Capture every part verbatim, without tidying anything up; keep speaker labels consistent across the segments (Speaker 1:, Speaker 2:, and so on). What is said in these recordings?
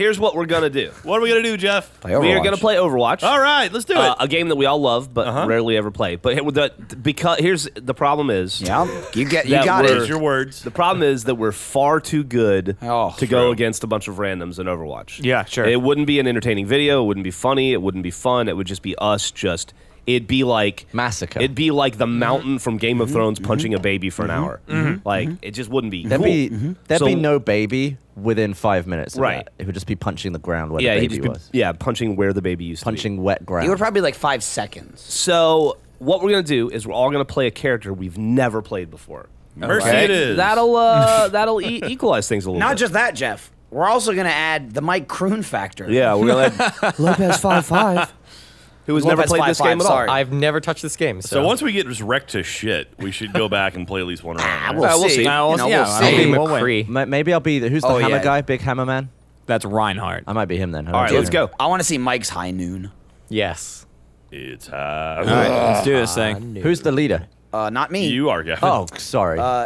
Speaker 1: here's what we're gonna do.
Speaker 2: What are we gonna do, Jeff?
Speaker 1: We are gonna play Overwatch.
Speaker 2: All right, let's do it.
Speaker 1: Uh, a game that we all love, but
Speaker 2: uh-huh.
Speaker 1: rarely ever play. But the, because here's the problem is,
Speaker 3: yeah, you get you got it.
Speaker 2: Here's your words.
Speaker 1: The problem is that we're far too good
Speaker 3: oh,
Speaker 1: to
Speaker 3: true.
Speaker 1: go against a bunch of randoms in Overwatch.
Speaker 4: Yeah, sure.
Speaker 1: It wouldn't be an entertaining video. It wouldn't be funny. It wouldn't be fun. It would just be us just. It'd be like
Speaker 5: massacre.
Speaker 1: It'd be like the mountain from Game of
Speaker 5: mm-hmm.
Speaker 1: Thrones punching
Speaker 5: mm-hmm.
Speaker 1: a baby for an
Speaker 5: mm-hmm.
Speaker 1: hour.
Speaker 5: Mm-hmm.
Speaker 1: Like
Speaker 5: mm-hmm.
Speaker 1: it just wouldn't be.
Speaker 5: There'd
Speaker 1: cool.
Speaker 5: be there'd
Speaker 1: so,
Speaker 5: be no baby within five minutes. Of
Speaker 1: right.
Speaker 5: That. It would just be punching the ground where
Speaker 1: yeah,
Speaker 5: the
Speaker 1: he'd
Speaker 5: baby
Speaker 1: just be,
Speaker 5: was.
Speaker 1: Yeah, punching where the baby used
Speaker 5: punching
Speaker 1: to be.
Speaker 5: wet ground.
Speaker 3: It would probably be like five seconds.
Speaker 1: So what we're gonna do is we're all gonna play a character we've never played before.
Speaker 2: Mercy
Speaker 1: okay?
Speaker 2: it is.
Speaker 1: That'll uh, that'll e equalize things a little.
Speaker 3: Not
Speaker 1: bit.
Speaker 3: just that, Jeff. We're also gonna add the Mike Kroon factor.
Speaker 1: Yeah, we're gonna add Lopez five five. Who has never played
Speaker 3: five,
Speaker 1: this
Speaker 3: five,
Speaker 1: game at
Speaker 3: sorry.
Speaker 1: all?
Speaker 4: I've never touched this game. So,
Speaker 2: so once we get just wrecked to shit, we should go back and play at least one round.
Speaker 3: Ah,
Speaker 2: Right?
Speaker 3: we'll,
Speaker 1: uh, we'll
Speaker 3: see.
Speaker 1: see.
Speaker 4: No,
Speaker 3: You know,
Speaker 4: yeah,
Speaker 3: we'll
Speaker 4: I'll
Speaker 3: see.
Speaker 4: be
Speaker 3: We'll
Speaker 4: McCree.
Speaker 5: Ma- Maybe I'll be the who's the
Speaker 3: Oh,
Speaker 5: hammer
Speaker 3: yeah.
Speaker 5: guy, big hammer man.
Speaker 4: That's Reinhardt.
Speaker 5: I might be him then.
Speaker 1: All right, let's go.
Speaker 3: I want to see Mike's high noon.
Speaker 4: Yes.
Speaker 2: It's high.
Speaker 4: All right, let's do this thing.
Speaker 5: Who's the leader?
Speaker 3: Uh, not me.
Speaker 2: You are, Gavin.
Speaker 5: Oh, sorry.
Speaker 3: Uh,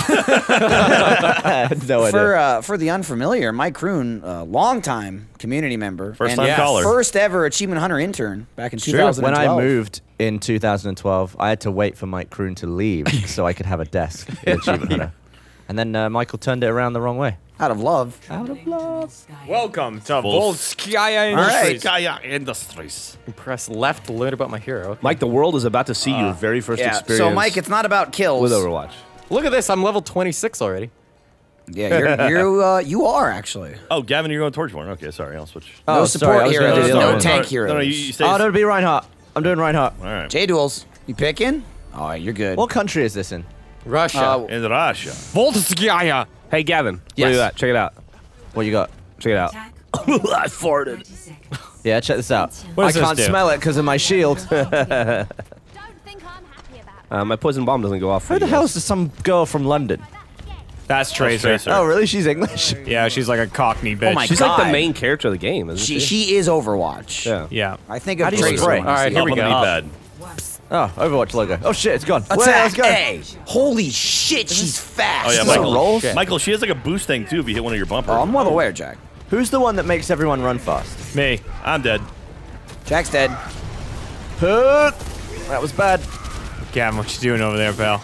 Speaker 5: no
Speaker 3: for
Speaker 5: idea.
Speaker 3: uh, for the unfamiliar, Mike Kroon, uh, longtime community member,
Speaker 2: First
Speaker 3: and
Speaker 2: time
Speaker 4: Yes.
Speaker 2: caller.
Speaker 3: first ever Achievement Hunter intern back in two
Speaker 5: True.
Speaker 3: thousand twelve.
Speaker 5: When I moved in two thousand twelve, I had to wait for Mike Kroon to leave so I could have a desk in Achievement Hunter. And then uh, Michael turned it around the wrong way.
Speaker 3: out of love.
Speaker 5: Out of love.
Speaker 4: Welcome to
Speaker 2: Full-
Speaker 4: Volskaya
Speaker 3: All right.
Speaker 4: Industries.
Speaker 2: Kaya Industries.
Speaker 4: Press left to learn about my hero. Okay.
Speaker 1: Mike, the world is about to see your very first
Speaker 3: Yeah.
Speaker 1: experience.
Speaker 3: So Mike, it's not about kills.
Speaker 1: with Overwatch.
Speaker 4: Look at this. I'm level twenty-six already.
Speaker 3: Yeah, you're, you uh, you are actually.
Speaker 2: Oh, Gavin, you're going Torchborn. Okay, sorry, I'll switch.
Speaker 3: No
Speaker 5: Oh,
Speaker 3: support
Speaker 5: sorry, I was gonna
Speaker 3: heroes,
Speaker 5: do the
Speaker 3: no
Speaker 5: other one.
Speaker 3: tank
Speaker 2: No,
Speaker 3: heroes.
Speaker 2: no, you, you stay.
Speaker 5: Oh, that'll be Reinhardt. I'm doing Reinhardt.
Speaker 2: All right.
Speaker 3: J-Duels, you picking? Oh, you're good.
Speaker 5: What country is this in?
Speaker 4: Russia.
Speaker 3: Uh,
Speaker 2: In Russia.
Speaker 4: Volskaya.
Speaker 1: Hey, Gavin.
Speaker 5: Yes.
Speaker 1: Look at that. Check it out.
Speaker 5: What you got?
Speaker 1: Check it out. I farted.
Speaker 5: Yeah, check this out.
Speaker 4: What does
Speaker 5: I
Speaker 4: this
Speaker 5: can't
Speaker 4: do?
Speaker 5: smell it because of my shield.
Speaker 6: Don't think I'm happy about
Speaker 1: Uh, my poison bomb doesn't go off. for
Speaker 5: Who the
Speaker 1: you
Speaker 5: hell
Speaker 1: guys.
Speaker 5: is some girl from London?
Speaker 4: That's Tracer.
Speaker 2: Tracer.
Speaker 5: Oh, really? She's English?
Speaker 4: Yeah, she's like a Cockney bitch.
Speaker 3: Oh my
Speaker 1: She's
Speaker 3: God.
Speaker 1: like the main character of the game, isn't
Speaker 3: she
Speaker 1: she?
Speaker 3: she is Overwatch.
Speaker 1: Yeah.
Speaker 4: Yeah.
Speaker 3: I think
Speaker 5: How
Speaker 3: of
Speaker 5: do you
Speaker 3: Tracer
Speaker 5: spray?
Speaker 3: when I
Speaker 4: All right,
Speaker 3: see
Speaker 4: here
Speaker 3: it.
Speaker 4: we
Speaker 2: Up
Speaker 4: go.
Speaker 2: on the D-pad.
Speaker 5: Oh, Overwatch logo. Oh shit, it's gone. Wait,
Speaker 3: Attack
Speaker 5: let's go.
Speaker 3: A. Holy shit, she's fast.
Speaker 2: Oh yeah,
Speaker 5: This is a
Speaker 2: Michael.
Speaker 5: roll?
Speaker 2: Michael, she has like a boost thing too. If you hit one of your bumpers.
Speaker 3: Oh, I'm well aware, Jack.
Speaker 5: Who's the one that makes everyone run fast?
Speaker 4: Me.
Speaker 2: I'm dead.
Speaker 3: Jack's dead.
Speaker 5: Hurt. That was bad.
Speaker 4: Gavin, what you doing over there, pal?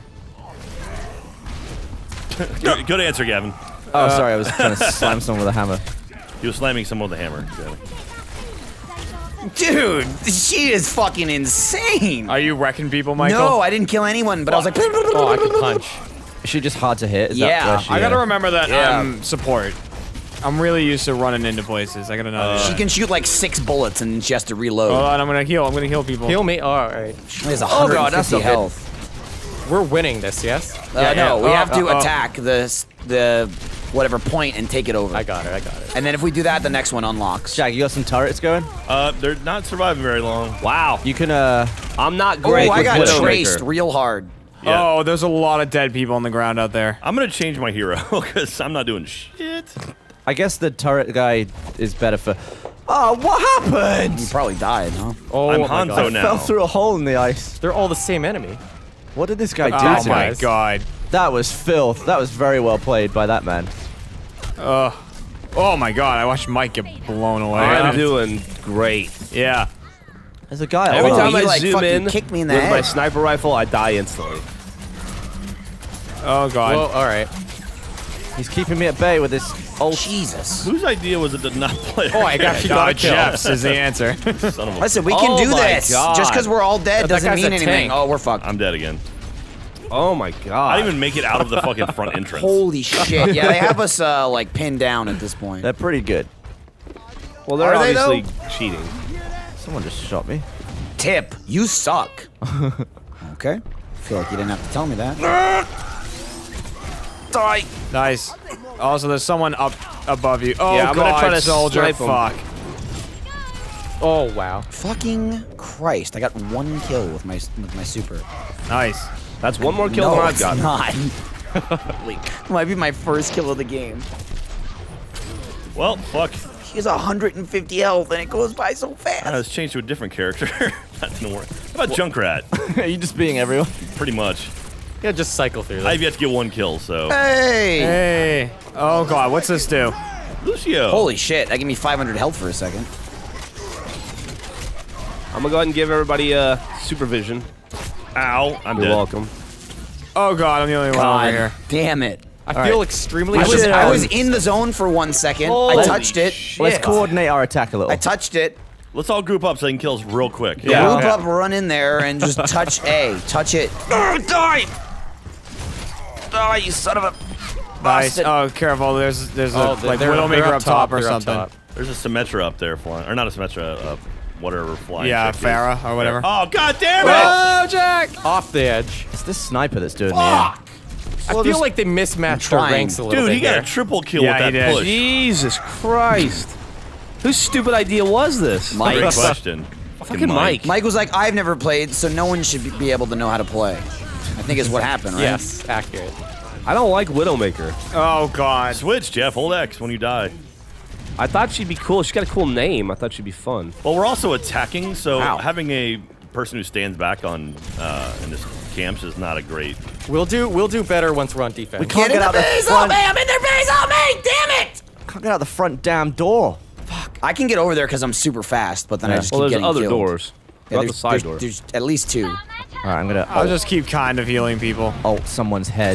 Speaker 2: Good, good answer, Gavin.
Speaker 5: Oh, sorry, I was trying to slam someone with a hammer.
Speaker 2: He was slamming someone with a hammer. Gavin.
Speaker 3: Dude, she is fucking insane.
Speaker 4: Are you wrecking people, Michael?
Speaker 3: No, I didn't kill anyone, but I was like,
Speaker 4: Oh, I can punch.
Speaker 5: Is she just hard to hit? Is
Speaker 3: Yeah,
Speaker 5: that where she,
Speaker 4: I gotta
Speaker 5: uh,
Speaker 4: remember that
Speaker 3: Yeah.
Speaker 4: I'm support. I'm really used to running into places. I gotta know.
Speaker 3: she can shoot like six bullets and she has to reload.
Speaker 4: Hold on, I'm gonna heal. I'm gonna heal people. Heal me. Oh, all right.
Speaker 3: She has
Speaker 5: Oh, God, that's
Speaker 3: one hundred fifty
Speaker 5: not good.
Speaker 3: health.
Speaker 4: We're winning this, yes?
Speaker 3: Uh, no, we
Speaker 4: Oh,
Speaker 3: have to
Speaker 4: uh, oh.
Speaker 3: attack the the whatever point and take it over.
Speaker 4: I got it. I got it.
Speaker 3: And then if we do that, the next one unlocks.
Speaker 5: Jack, you got some turrets going?
Speaker 2: Uh, they're not surviving very long.
Speaker 1: Wow.
Speaker 5: You can, uh...
Speaker 1: I'm not
Speaker 3: Oh,
Speaker 1: great
Speaker 3: I
Speaker 1: with
Speaker 3: got
Speaker 1: Widowmaker.
Speaker 3: traced real hard.
Speaker 2: Yeah.
Speaker 4: Oh, there's a lot of dead people on the ground out there.
Speaker 2: I'm gonna change my hero because I'm not doing shit.
Speaker 5: I guess the turret guy is better for... Oh, what
Speaker 3: You
Speaker 5: happened?
Speaker 3: probably died, huh?
Speaker 4: Oh
Speaker 2: I'm
Speaker 4: my
Speaker 2: Hanzo
Speaker 4: God.
Speaker 2: now.
Speaker 5: Fell through a hole in the ice.
Speaker 4: They're all the same enemy.
Speaker 5: What did this guy do
Speaker 4: Oh
Speaker 5: to
Speaker 4: my
Speaker 5: me?
Speaker 4: God.
Speaker 5: That was filth. That was very well played by that man.
Speaker 4: Uh, oh my God. I watched Mike get blown away.
Speaker 1: I'm doing great.
Speaker 4: Yeah.
Speaker 5: There's a guy...
Speaker 1: Every
Speaker 3: Oh,
Speaker 1: time
Speaker 3: you,
Speaker 1: I
Speaker 3: like,
Speaker 1: zoom
Speaker 3: fucking
Speaker 1: in
Speaker 3: kicked me in the
Speaker 1: with my
Speaker 3: head.
Speaker 1: sniper rifle, I die instantly.
Speaker 4: Oh God.
Speaker 5: Whoa,
Speaker 4: all right.
Speaker 5: He's keeping me at bay with this old...
Speaker 3: Jesus.
Speaker 2: Whose idea was it to not play?
Speaker 4: Oh, I actually got a Jeff's is the answer.
Speaker 2: Son of a.
Speaker 3: Listen, we can
Speaker 1: Oh
Speaker 3: do
Speaker 1: my
Speaker 3: this.
Speaker 1: God.
Speaker 3: Just because we're all dead
Speaker 4: That
Speaker 3: doesn't
Speaker 4: guy's
Speaker 3: mean
Speaker 4: a
Speaker 3: anything.
Speaker 4: tank.
Speaker 3: Oh, we're fucked.
Speaker 2: I'm dead again.
Speaker 1: Oh my god.
Speaker 2: I didn't even make it out of the fucking front entrance.
Speaker 3: Holy shit. Yeah, they have us uh, like pinned down at this point.
Speaker 5: They're pretty good.
Speaker 1: Well, they're
Speaker 3: Are they,
Speaker 1: obviously cheating.
Speaker 5: Someone just shot me.
Speaker 3: Tip, you suck. Okay. I feel like you didn't have to tell me that.
Speaker 5: Die!
Speaker 4: Nice. Also, there's someone up above you. Oh
Speaker 1: Yeah, I'm
Speaker 4: God,
Speaker 1: gonna try to
Speaker 4: soldier.
Speaker 1: snipe 'em.
Speaker 4: Fuck. Oh wow.
Speaker 3: Fucking Christ. I got one kill with my with my super.
Speaker 4: Nice.
Speaker 1: That's one more kill
Speaker 3: no,
Speaker 1: than I've
Speaker 3: it's
Speaker 1: got.
Speaker 3: not. Might be my first kill of the game.
Speaker 2: Well, fuck.
Speaker 3: He has one hundred fifty health and it goes by so fast.
Speaker 2: Uh, let's change to a different character. That didn't work. How about Junkrat?
Speaker 5: Are you just being everyone?
Speaker 2: Pretty much.
Speaker 4: Yeah, just cycle through.
Speaker 2: I've yet to get one kill, so.
Speaker 3: Hey!
Speaker 4: Hey. Oh God, what's this do?
Speaker 2: Lucio.
Speaker 3: Holy shit! That gave me five hundred health for a second.
Speaker 1: I'm gonna go ahead and give everybody uh, supervision.
Speaker 2: Ow. I'm
Speaker 1: You're
Speaker 2: dead.
Speaker 1: welcome.
Speaker 4: Oh god, I'm the only one
Speaker 3: God
Speaker 4: over here.
Speaker 3: damn it!
Speaker 7: I
Speaker 5: All
Speaker 7: feel
Speaker 5: right.
Speaker 7: extremely.
Speaker 3: I was,
Speaker 5: should,
Speaker 3: I
Speaker 5: um,
Speaker 3: was in the zone for one second. I
Speaker 1: Holy
Speaker 3: touched it.
Speaker 5: Let's coordinate our attack a little.
Speaker 3: I touched it.
Speaker 2: Let's all group up so they can kill us real quick.
Speaker 5: Yeah.
Speaker 3: Group up, run in there, and just touch A. Touch it.
Speaker 5: Oh, die! Die, you son of a
Speaker 4: Nice.
Speaker 5: bastard.
Speaker 4: Oh, careful. There's there's
Speaker 7: Oh,
Speaker 4: a
Speaker 7: they're-
Speaker 4: like
Speaker 7: they're-
Speaker 4: Widowmaker
Speaker 7: they're
Speaker 4: up top or
Speaker 7: they're up
Speaker 4: something.
Speaker 7: top.
Speaker 2: There's a Symmetra up there flying. Or not a Symmetra, uh, whatever flying.
Speaker 4: Yeah,
Speaker 2: chick is.
Speaker 4: Farah or whatever.
Speaker 2: Oh, god damn it!
Speaker 4: Oh, Jack!
Speaker 7: Off the edge.
Speaker 5: It's this sniper that's doing me in.
Speaker 7: I feel like they mismatched their
Speaker 3: trying.
Speaker 7: ranks a little
Speaker 2: Dude,
Speaker 7: bit
Speaker 2: he got
Speaker 7: here.
Speaker 2: a triple kill
Speaker 4: Yeah,
Speaker 2: with
Speaker 4: he
Speaker 2: that
Speaker 4: did.
Speaker 2: push.
Speaker 1: Jesus Christ. Whose stupid idea was this?
Speaker 3: Mike.
Speaker 2: Great question.
Speaker 1: Fucking Mike.
Speaker 3: Mike was like, I've never played, so no one should be able to know how to play. I think is what happened, right?
Speaker 7: Yes, accurate.
Speaker 1: I don't like Widowmaker.
Speaker 4: Oh god.
Speaker 2: Switch, Jeff. Hold X when you die.
Speaker 1: I thought she'd be cool. She got a cool name. I thought she'd be fun.
Speaker 2: Well, we're also attacking, so
Speaker 1: Ow.
Speaker 2: having a person who stands back on uh, in this camps is not a great.
Speaker 7: We'll do we'll do better once we're on defense.
Speaker 5: We can't
Speaker 3: Get in
Speaker 5: get out
Speaker 3: the
Speaker 5: the
Speaker 3: base! Oh,
Speaker 5: front.
Speaker 3: man, I'm in their base! Oh, me! Damn it!
Speaker 5: Can't get out the front damn door.
Speaker 3: I can get over there because I'm super fast, but then I
Speaker 5: Yeah.
Speaker 3: just
Speaker 1: Well,
Speaker 3: keep
Speaker 1: there's
Speaker 3: getting
Speaker 1: other
Speaker 3: killed.
Speaker 1: doors.
Speaker 3: Yeah,
Speaker 1: Not
Speaker 3: there's,
Speaker 1: the side
Speaker 3: there's,
Speaker 1: door.
Speaker 3: there's at least two.
Speaker 5: All right, I'm gonna
Speaker 4: I'll
Speaker 5: ult,
Speaker 4: just keep kind of healing people.
Speaker 5: ult someone's head.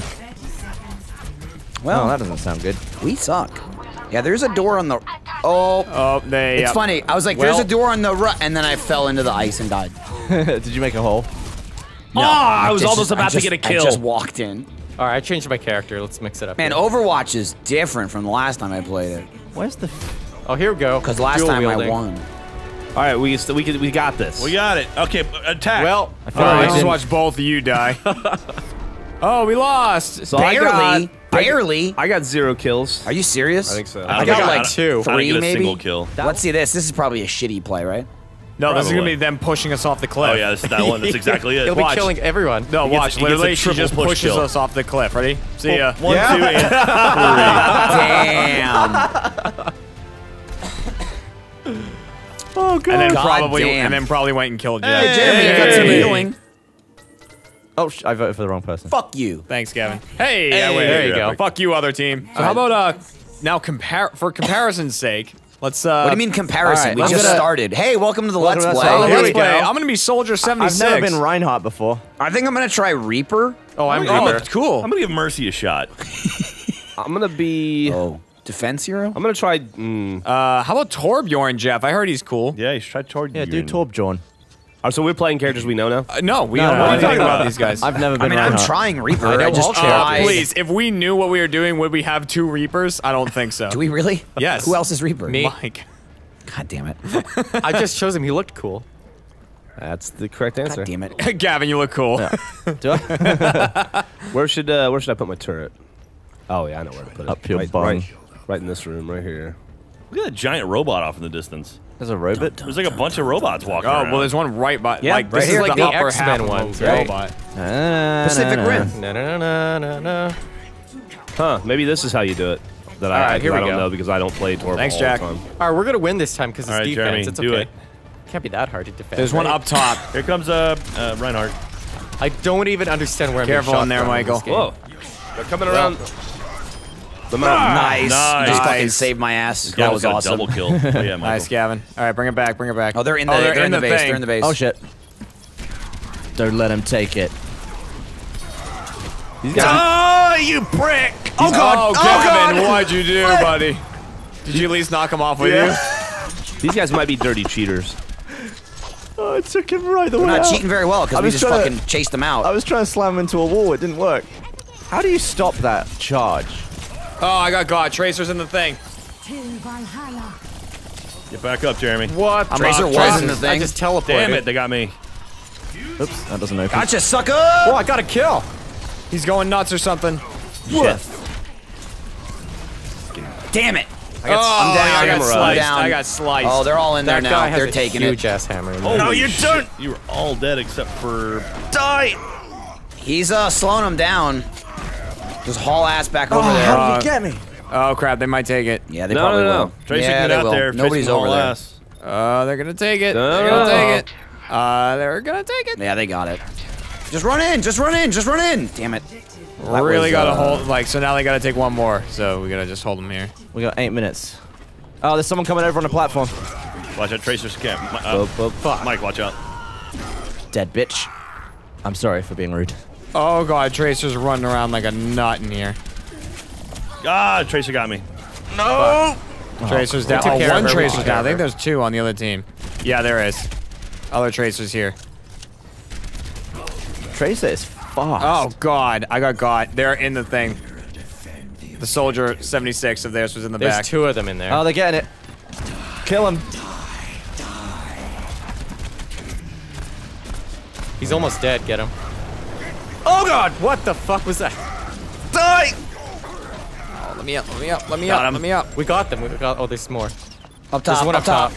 Speaker 3: Well,
Speaker 5: Oh, that doesn't sound good.
Speaker 3: we suck. Yeah, there's a door on the... Oh,
Speaker 4: Oh, they.
Speaker 3: it's
Speaker 4: yep.
Speaker 3: funny. I was like,
Speaker 4: Well-
Speaker 3: there's a door on the right, and then I fell into the ice and died.
Speaker 5: Did you make a hole?
Speaker 1: Oh, I was
Speaker 3: Just-
Speaker 1: almost
Speaker 3: I
Speaker 1: about
Speaker 3: just-
Speaker 1: to get a kill.
Speaker 3: I just walked in.
Speaker 7: All right, I changed my character. Let's mix it up.
Speaker 3: Man,
Speaker 7: here.
Speaker 3: Overwatch is different from the last time I played it.
Speaker 5: Where's the?
Speaker 7: Oh, here we go.
Speaker 3: Because last
Speaker 7: Dual
Speaker 3: time
Speaker 7: wielding.
Speaker 3: I won.
Speaker 1: All right, we we can, we got this.
Speaker 2: We got it. Okay, attack.
Speaker 7: Well,
Speaker 5: I feel
Speaker 4: All right,
Speaker 5: like I
Speaker 4: let's just
Speaker 5: didn't-
Speaker 4: watch both of you die. Oh, we lost.
Speaker 1: So I
Speaker 3: Barely.
Speaker 1: got,
Speaker 3: barely.
Speaker 1: I got zero kills.
Speaker 3: Are you serious?
Speaker 1: I think so.
Speaker 2: I,
Speaker 3: I
Speaker 2: don't
Speaker 3: got
Speaker 2: think-
Speaker 3: like
Speaker 2: I don't-
Speaker 7: two.
Speaker 2: I don't
Speaker 3: Three,
Speaker 2: get a
Speaker 3: maybe?
Speaker 2: single kill.
Speaker 3: Let's see this. This is probably a shitty play, right?
Speaker 4: No, this is gonna
Speaker 2: Probably.
Speaker 4: be them pushing us off the cliff.
Speaker 2: Oh yeah, this is that one. That's exactly it.
Speaker 7: He'll be
Speaker 4: Watch.
Speaker 7: killing everyone.
Speaker 4: No,
Speaker 2: He gets-
Speaker 4: watch.
Speaker 2: he gets a
Speaker 4: Literally, she
Speaker 2: triple
Speaker 4: just
Speaker 2: push
Speaker 4: pushes
Speaker 2: kill.
Speaker 4: us off the cliff. Ready? See ya.
Speaker 2: One, two, and
Speaker 3: Damn.
Speaker 5: Oh god.
Speaker 4: And then
Speaker 3: God
Speaker 4: probably,
Speaker 3: damn.
Speaker 4: and then probably went and killed you.
Speaker 3: Hey, Jeremy, you got some
Speaker 2: Hey.
Speaker 3: healing.
Speaker 5: Oh, sh I voted for the wrong person.
Speaker 3: Fuck you.
Speaker 4: Thanks, Gavin. Hey,
Speaker 2: Hey,
Speaker 4: yeah, wait,
Speaker 2: there you go.
Speaker 4: Fuck you, other team. So how about uh, now compare for comparison's sake, let's uh.
Speaker 3: What do you mean comparison?
Speaker 5: all right,
Speaker 3: we
Speaker 5: I'm
Speaker 3: just
Speaker 5: gonna-
Speaker 3: started. Hey, welcome to the
Speaker 5: Welcome
Speaker 3: Let's
Speaker 5: to
Speaker 3: Play.
Speaker 5: the
Speaker 4: Oh,
Speaker 5: Here
Speaker 4: let's
Speaker 5: we
Speaker 4: play.
Speaker 5: go.
Speaker 4: I'm gonna be Soldier
Speaker 5: I've
Speaker 4: seventy-six.
Speaker 5: never been Reinhardt before.
Speaker 3: I think I'm gonna try Reaper.
Speaker 7: Oh, I'm
Speaker 4: Oh,
Speaker 7: Reaper.
Speaker 4: cool.
Speaker 2: I'm gonna give Mercy a shot.
Speaker 1: I'm gonna be.
Speaker 3: Oh, defense hero?
Speaker 1: I'm gonna try. Mm.
Speaker 4: Uh, how about Torbjorn, Jeff? I heard he's cool.
Speaker 2: Yeah, you should try toward
Speaker 5: Yeah, do Torbjorn.
Speaker 1: Oh, so we're playing characters we know now.
Speaker 4: Uh, no, we
Speaker 5: No,
Speaker 4: don't
Speaker 5: no,
Speaker 4: know
Speaker 5: I
Speaker 4: anything
Speaker 5: don't.
Speaker 4: about these guys.
Speaker 5: I've never
Speaker 3: I
Speaker 5: been
Speaker 3: mean, I'm
Speaker 5: Reinhardt.
Speaker 3: trying Reaper.
Speaker 7: I know
Speaker 3: I just
Speaker 7: all
Speaker 4: Uh,
Speaker 3: tried.
Speaker 4: please, if we knew what we were doing, would we have two Reapers? I don't think so.
Speaker 3: Do we really?
Speaker 4: Yes.
Speaker 3: Who else is Reaper?
Speaker 7: Me.
Speaker 4: Mike.
Speaker 3: God damn it.
Speaker 7: I just chose him. He looked cool.
Speaker 1: That's the correct answer.
Speaker 3: God damn it.
Speaker 4: Gavin, you look cool.
Speaker 5: Do I?
Speaker 1: Where should uh, where should I put my turret? Oh yeah, I know where to put it.
Speaker 5: Up your
Speaker 1: right,
Speaker 5: bum.
Speaker 1: right, right in this room, right here.
Speaker 2: Look at that giant robot off in the distance.
Speaker 5: There's a robot.
Speaker 2: There's like a bunch of robots walking
Speaker 4: Oh,
Speaker 2: around.
Speaker 4: well, there's one right by.
Speaker 3: Yeah,
Speaker 4: like,
Speaker 3: right
Speaker 4: this
Speaker 3: here.
Speaker 4: is
Speaker 7: Like
Speaker 4: the,
Speaker 7: the
Speaker 4: upper
Speaker 7: X-Men
Speaker 4: half of
Speaker 7: ones,
Speaker 4: the
Speaker 7: right?
Speaker 4: robot.
Speaker 3: Pacific Rim.
Speaker 7: Na na na na na.
Speaker 1: Huh? Maybe this is how you do it. That I,
Speaker 7: right,
Speaker 1: I,
Speaker 7: here
Speaker 1: I
Speaker 7: we
Speaker 1: don't
Speaker 7: go.
Speaker 1: know because I don't play Torvald
Speaker 4: Thanks,
Speaker 1: all
Speaker 4: Jack.
Speaker 1: the time.
Speaker 7: All right, we're gonna win this time because it's
Speaker 2: All right,
Speaker 7: defense.
Speaker 2: Jeremy,
Speaker 7: it's
Speaker 2: do
Speaker 7: okay.
Speaker 2: it.
Speaker 7: Can't be that hard to defend.
Speaker 4: There's one
Speaker 7: right?
Speaker 4: up top.
Speaker 2: Here comes uh, uh Reinhardt.
Speaker 7: I don't even understand where I'm being
Speaker 4: Careful
Speaker 7: shot
Speaker 4: in there,
Speaker 7: from
Speaker 4: Michael.
Speaker 7: this game.
Speaker 1: Whoa! They're coming around the mountain.
Speaker 3: Nice.
Speaker 2: nice.
Speaker 3: You just fucking
Speaker 4: Nice.
Speaker 3: saved my ass.
Speaker 2: Yeah,
Speaker 3: That was
Speaker 2: got a
Speaker 3: awesome.
Speaker 2: double kill. Oh, yeah, Michael.
Speaker 4: Nice, Gavin. All right, bring it back. Bring it back.
Speaker 3: Oh, they're in the,
Speaker 4: Oh,
Speaker 3: they're in the, base.
Speaker 4: thing.
Speaker 3: They're in the base.
Speaker 5: Oh shit. Don't let him take it.
Speaker 1: These guys,
Speaker 2: Oh, you prick!
Speaker 4: Oh, God. Oh, Gavin, what'd you do, buddy? Did you at least knock him off with
Speaker 1: these guys might be dirty cheaters.
Speaker 5: Oh, it took him right the way
Speaker 3: We're not
Speaker 5: out.
Speaker 3: cheating very well
Speaker 5: I
Speaker 3: because we
Speaker 5: was
Speaker 3: just
Speaker 5: trying to-
Speaker 3: fucking chased them out.
Speaker 5: I was trying to slam him into a wall. It didn't work. How do you stop that charge?
Speaker 4: you? Oh, I got God. Tracer's in the thing.
Speaker 2: Get back up, Jeremy.
Speaker 7: What?
Speaker 3: I'm Tracer
Speaker 7: Tracer-
Speaker 3: was in the
Speaker 7: I
Speaker 3: thing.
Speaker 7: just teleported.
Speaker 2: Damn it, they got me.
Speaker 5: Oops, that doesn't open.
Speaker 3: Gotcha, sucker!
Speaker 7: Oh, I got a kill.
Speaker 4: He's going nuts or something.
Speaker 3: Shit. Damn it!
Speaker 4: I got,
Speaker 3: I'm down.
Speaker 4: I got
Speaker 3: I'm
Speaker 4: sliced.
Speaker 3: down.
Speaker 4: I got sliced.
Speaker 3: Oh, they're all in there
Speaker 7: That
Speaker 3: now.
Speaker 7: guy has
Speaker 3: They're
Speaker 7: a
Speaker 3: taking it.
Speaker 7: huge ass hammer. In
Speaker 2: Oh,
Speaker 7: there.
Speaker 2: no, you don't! You were all dead except for... Die!
Speaker 3: He's uh slowing them down. Just haul ass back over
Speaker 5: Oh,
Speaker 3: there.
Speaker 5: how
Speaker 4: Uh,
Speaker 5: did you get me?
Speaker 4: Oh, crap. They might take it.
Speaker 3: Yeah, they
Speaker 1: No,
Speaker 3: probably
Speaker 1: no, no.
Speaker 3: will.
Speaker 2: Tracy
Speaker 3: yeah,
Speaker 2: can
Speaker 3: they
Speaker 2: get out
Speaker 3: will.
Speaker 2: there.
Speaker 3: Nobody's
Speaker 2: Tracy's
Speaker 3: over
Speaker 2: all
Speaker 3: there.
Speaker 2: ass.
Speaker 4: Uh, they're gonna take it.
Speaker 1: No.
Speaker 4: They're gonna take it. Uh, they're gonna take it.
Speaker 3: Yeah, they got it. Just run in. Just run in. Just run in. Damn it. That
Speaker 4: really
Speaker 3: was,
Speaker 4: gotta
Speaker 3: uh,
Speaker 4: hold. Like, so now they gotta take one more. So we gotta just hold them here.
Speaker 5: We got eight minutes. Oh, there's someone coming over on the platform.
Speaker 2: Watch out, Tracer's camp. Uh,
Speaker 1: Boop, boop.
Speaker 2: fuck. Mike, watch out.
Speaker 5: Dead bitch. I'm sorry for being rude.
Speaker 4: Oh god, Tracer's running around like a nut in here.
Speaker 2: Ah, Tracer got me.
Speaker 4: No. Tracer's down.
Speaker 7: took
Speaker 4: Oh,
Speaker 7: care of
Speaker 4: one
Speaker 7: her, we
Speaker 4: Tracer's
Speaker 7: took
Speaker 4: down.
Speaker 7: care
Speaker 4: I
Speaker 7: of
Speaker 4: think
Speaker 7: her.
Speaker 4: there's two on the other team. Yeah, there is. Other Tracer's here.
Speaker 5: Tracer is fast.
Speaker 4: Oh god, I got got. They're in the thing. The soldier seventy-six of theirs was in the
Speaker 7: There's
Speaker 4: back.
Speaker 7: two of them in there.
Speaker 5: Oh, they're getting it. Kill him.
Speaker 7: He's almost dead. Get him. Oh god! What the fuck was that?
Speaker 5: Die!
Speaker 4: Oh, let me up, let me up, let me
Speaker 2: Got
Speaker 4: up,
Speaker 2: him.
Speaker 4: let me up.
Speaker 7: We got them. We got. Oh, there's more.
Speaker 3: Up
Speaker 7: There's
Speaker 3: top,
Speaker 7: one
Speaker 3: up top.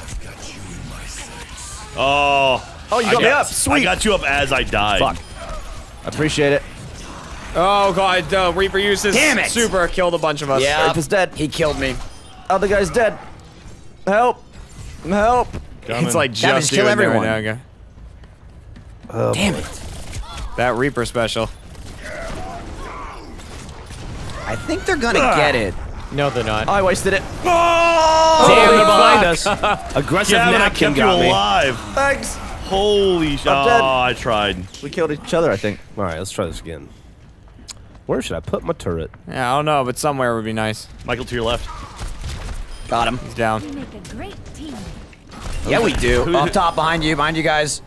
Speaker 2: Oh.
Speaker 5: Oh, you
Speaker 2: I
Speaker 5: got me
Speaker 2: got-
Speaker 5: up. Sweet.
Speaker 2: I got you up as I died.
Speaker 5: Fuck. Appreciate it.
Speaker 4: Oh god, uh, Reaper uses
Speaker 3: Damn it!
Speaker 4: super, killed a bunch of us.
Speaker 3: Yeah.
Speaker 5: Reaper's dead.
Speaker 3: He killed me.
Speaker 5: Other guy's dead. Help. Help.
Speaker 2: Coming.
Speaker 4: It's like
Speaker 3: That means
Speaker 4: just
Speaker 3: kill
Speaker 4: you in there
Speaker 3: everyone.
Speaker 4: right now, guy.
Speaker 3: Damn it.
Speaker 4: That Reaper special.
Speaker 3: I think they're gonna get it.
Speaker 7: No, they're not.
Speaker 5: I wasted it.
Speaker 1: Damn, they're behind us. Aggressive
Speaker 2: Gavin, I
Speaker 1: napkin
Speaker 2: kept you
Speaker 1: got me.
Speaker 2: alive.
Speaker 5: Thanks.
Speaker 2: Holy shit.
Speaker 5: I'm dead.
Speaker 2: Oh, I tried.
Speaker 5: We killed each other, I think.
Speaker 1: All right, let's try this again. Where should I put my turret?
Speaker 4: Yeah, I don't know, but somewhere would be nice.
Speaker 2: Michael, to your left.
Speaker 3: Got him.
Speaker 4: He's down.
Speaker 6: We make a great team.
Speaker 3: Yeah, we do.
Speaker 2: Who-
Speaker 3: Up top, behind you, behind you guys.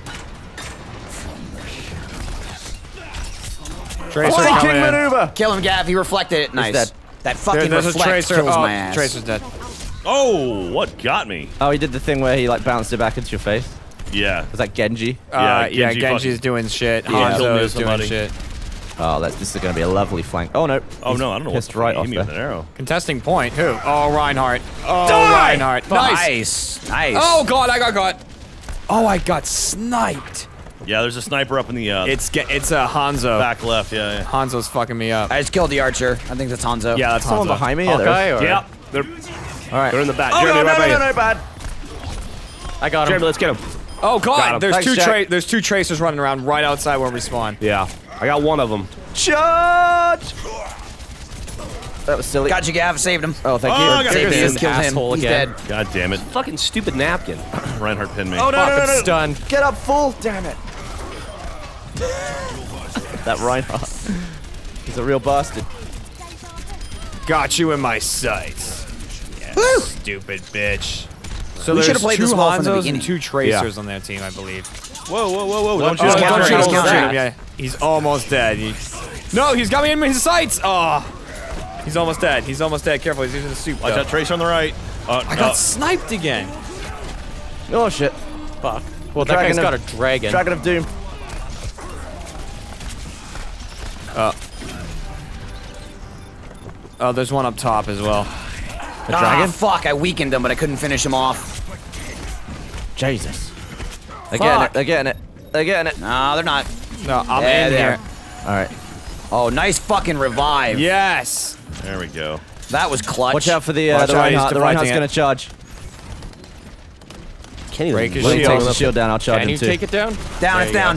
Speaker 4: Tracer
Speaker 5: Flanking
Speaker 4: coming in.
Speaker 5: maneuver.
Speaker 3: Kill him, Gav. He reflected it. Nice.
Speaker 5: dead.
Speaker 3: That
Speaker 4: There,
Speaker 3: fucking
Speaker 4: there's a
Speaker 3: reflect
Speaker 4: Tracer.
Speaker 3: kills
Speaker 4: Oh,
Speaker 3: my ass.
Speaker 4: Tracer's dead.
Speaker 2: Oh, what got me?
Speaker 5: Oh, he did the thing where he like bounced it back into your face.
Speaker 2: Yeah.
Speaker 5: Was that Genji?
Speaker 4: Uh,
Speaker 2: Yeah,
Speaker 4: yeah,
Speaker 2: Genji
Speaker 4: Genji's
Speaker 2: fucking-
Speaker 4: doing shit.
Speaker 2: Yeah, killed me
Speaker 4: Hanzo's
Speaker 2: with
Speaker 4: doing
Speaker 2: somebody.
Speaker 4: shit.
Speaker 5: Oh, that's this is gonna be a lovely flank. Oh no.
Speaker 2: Oh, no, I don't know.
Speaker 5: Pissed
Speaker 2: what
Speaker 5: right
Speaker 2: he
Speaker 5: off
Speaker 2: hit me
Speaker 5: there.
Speaker 2: with an arrow.
Speaker 4: Contesting point. Who? Oh, Reinhardt. Oh,
Speaker 3: Die!
Speaker 4: Reinhardt. Nice.
Speaker 3: Nice. Nice.
Speaker 4: Oh god, I got got. Oh, I got sniped.
Speaker 2: Yeah, there's a sniper up in the uh,
Speaker 4: It's get. It's a Hanzo.
Speaker 2: back left. Yeah, yeah.
Speaker 4: Hanzo's fucking me up.
Speaker 3: I just killed the archer. I think that's Hanzo.
Speaker 4: Yeah, that's
Speaker 5: Someone
Speaker 4: Hanzo.
Speaker 5: behind me. Yeah, there
Speaker 7: Hawkeye
Speaker 5: is.
Speaker 7: or?
Speaker 1: Yep. They're,
Speaker 5: All right.
Speaker 1: they're in the back.
Speaker 5: Oh
Speaker 1: Jeremy,
Speaker 5: no, no,
Speaker 1: right by
Speaker 5: no,
Speaker 1: you.
Speaker 5: no, no, bad.
Speaker 7: I got him.
Speaker 1: Jeremy, let's get him.
Speaker 4: Oh
Speaker 1: Got him.
Speaker 4: god, there's
Speaker 5: Thanks,
Speaker 4: two
Speaker 5: Jack.
Speaker 4: tra there's two tracers running around right outside where we spawn.
Speaker 1: Yeah, I got one of them.
Speaker 5: Charge! That was silly.
Speaker 3: Got you, Gav. Saved him.
Speaker 5: Oh, thank
Speaker 2: Oh, I
Speaker 5: you.
Speaker 2: got
Speaker 3: Saved
Speaker 2: him.
Speaker 3: him.
Speaker 7: This
Speaker 3: Killed him.
Speaker 7: asshole
Speaker 3: He's
Speaker 7: again.
Speaker 3: dead.
Speaker 2: God damn it.
Speaker 1: Fucking stupid napkin.
Speaker 2: Reinhardt pinned me.
Speaker 5: Oh no,
Speaker 7: Fuck,
Speaker 5: no, no,
Speaker 7: I'm
Speaker 5: no.
Speaker 7: stunned.
Speaker 5: Get up full. Damn it. That Reinhardt. He's a real bastard.
Speaker 4: Got you in my sights. Yeah,
Speaker 3: Woo!
Speaker 4: stupid bitch. So
Speaker 3: We
Speaker 4: there's
Speaker 3: should've played
Speaker 4: two
Speaker 3: this well from the
Speaker 4: Hanzos
Speaker 3: beginning.
Speaker 4: and two tracers on their team, I believe.
Speaker 2: Whoa, whoa, whoa, whoa. Don't
Speaker 3: Oh,
Speaker 2: you
Speaker 3: don't
Speaker 2: don't
Speaker 3: shoot him,
Speaker 2: you
Speaker 3: don't shoot him.
Speaker 4: Yeah, he's almost dead. He, no, he's got me in his sights. Oh, he's almost dead. He's almost dead. Careful, he's using the soup.
Speaker 2: Watch
Speaker 4: though.
Speaker 2: out, Tracer on the right. Uh,
Speaker 4: I got
Speaker 2: uh,
Speaker 4: sniped again.
Speaker 5: Oh shit.
Speaker 7: Fuck. Well, that
Speaker 5: Dragon
Speaker 7: guy's got a
Speaker 5: of-
Speaker 7: dragon.
Speaker 5: Dragon of Doom.
Speaker 4: Oh, there's one up top as well.
Speaker 5: A
Speaker 3: Ah,
Speaker 5: dragon?
Speaker 3: fuck. I weakened him, but I couldn't finish him off.
Speaker 5: Jesus. They're getting
Speaker 4: Fuck.
Speaker 5: it. They're getting it. They're getting it.
Speaker 3: No, they're not.
Speaker 4: No, I'm
Speaker 3: Yeah,
Speaker 4: in
Speaker 3: they
Speaker 4: here.
Speaker 5: All right.
Speaker 3: Oh, nice fucking revive.
Speaker 4: Yes.
Speaker 2: there we go.
Speaker 3: That was clutch.
Speaker 5: Watch out for the uh,
Speaker 4: Watch
Speaker 5: the
Speaker 4: out, he's
Speaker 5: Reinhardt. The
Speaker 4: deflecting
Speaker 5: Reinhardt's
Speaker 4: it.
Speaker 5: gonna charge.
Speaker 1: Can't even
Speaker 4: Break his
Speaker 5: When he
Speaker 4: shield.
Speaker 5: takes the shield down, I'll charge
Speaker 7: Can
Speaker 5: him
Speaker 7: you
Speaker 5: too.
Speaker 7: take it down?
Speaker 3: Down,
Speaker 7: There
Speaker 3: it's
Speaker 7: you go.
Speaker 3: down.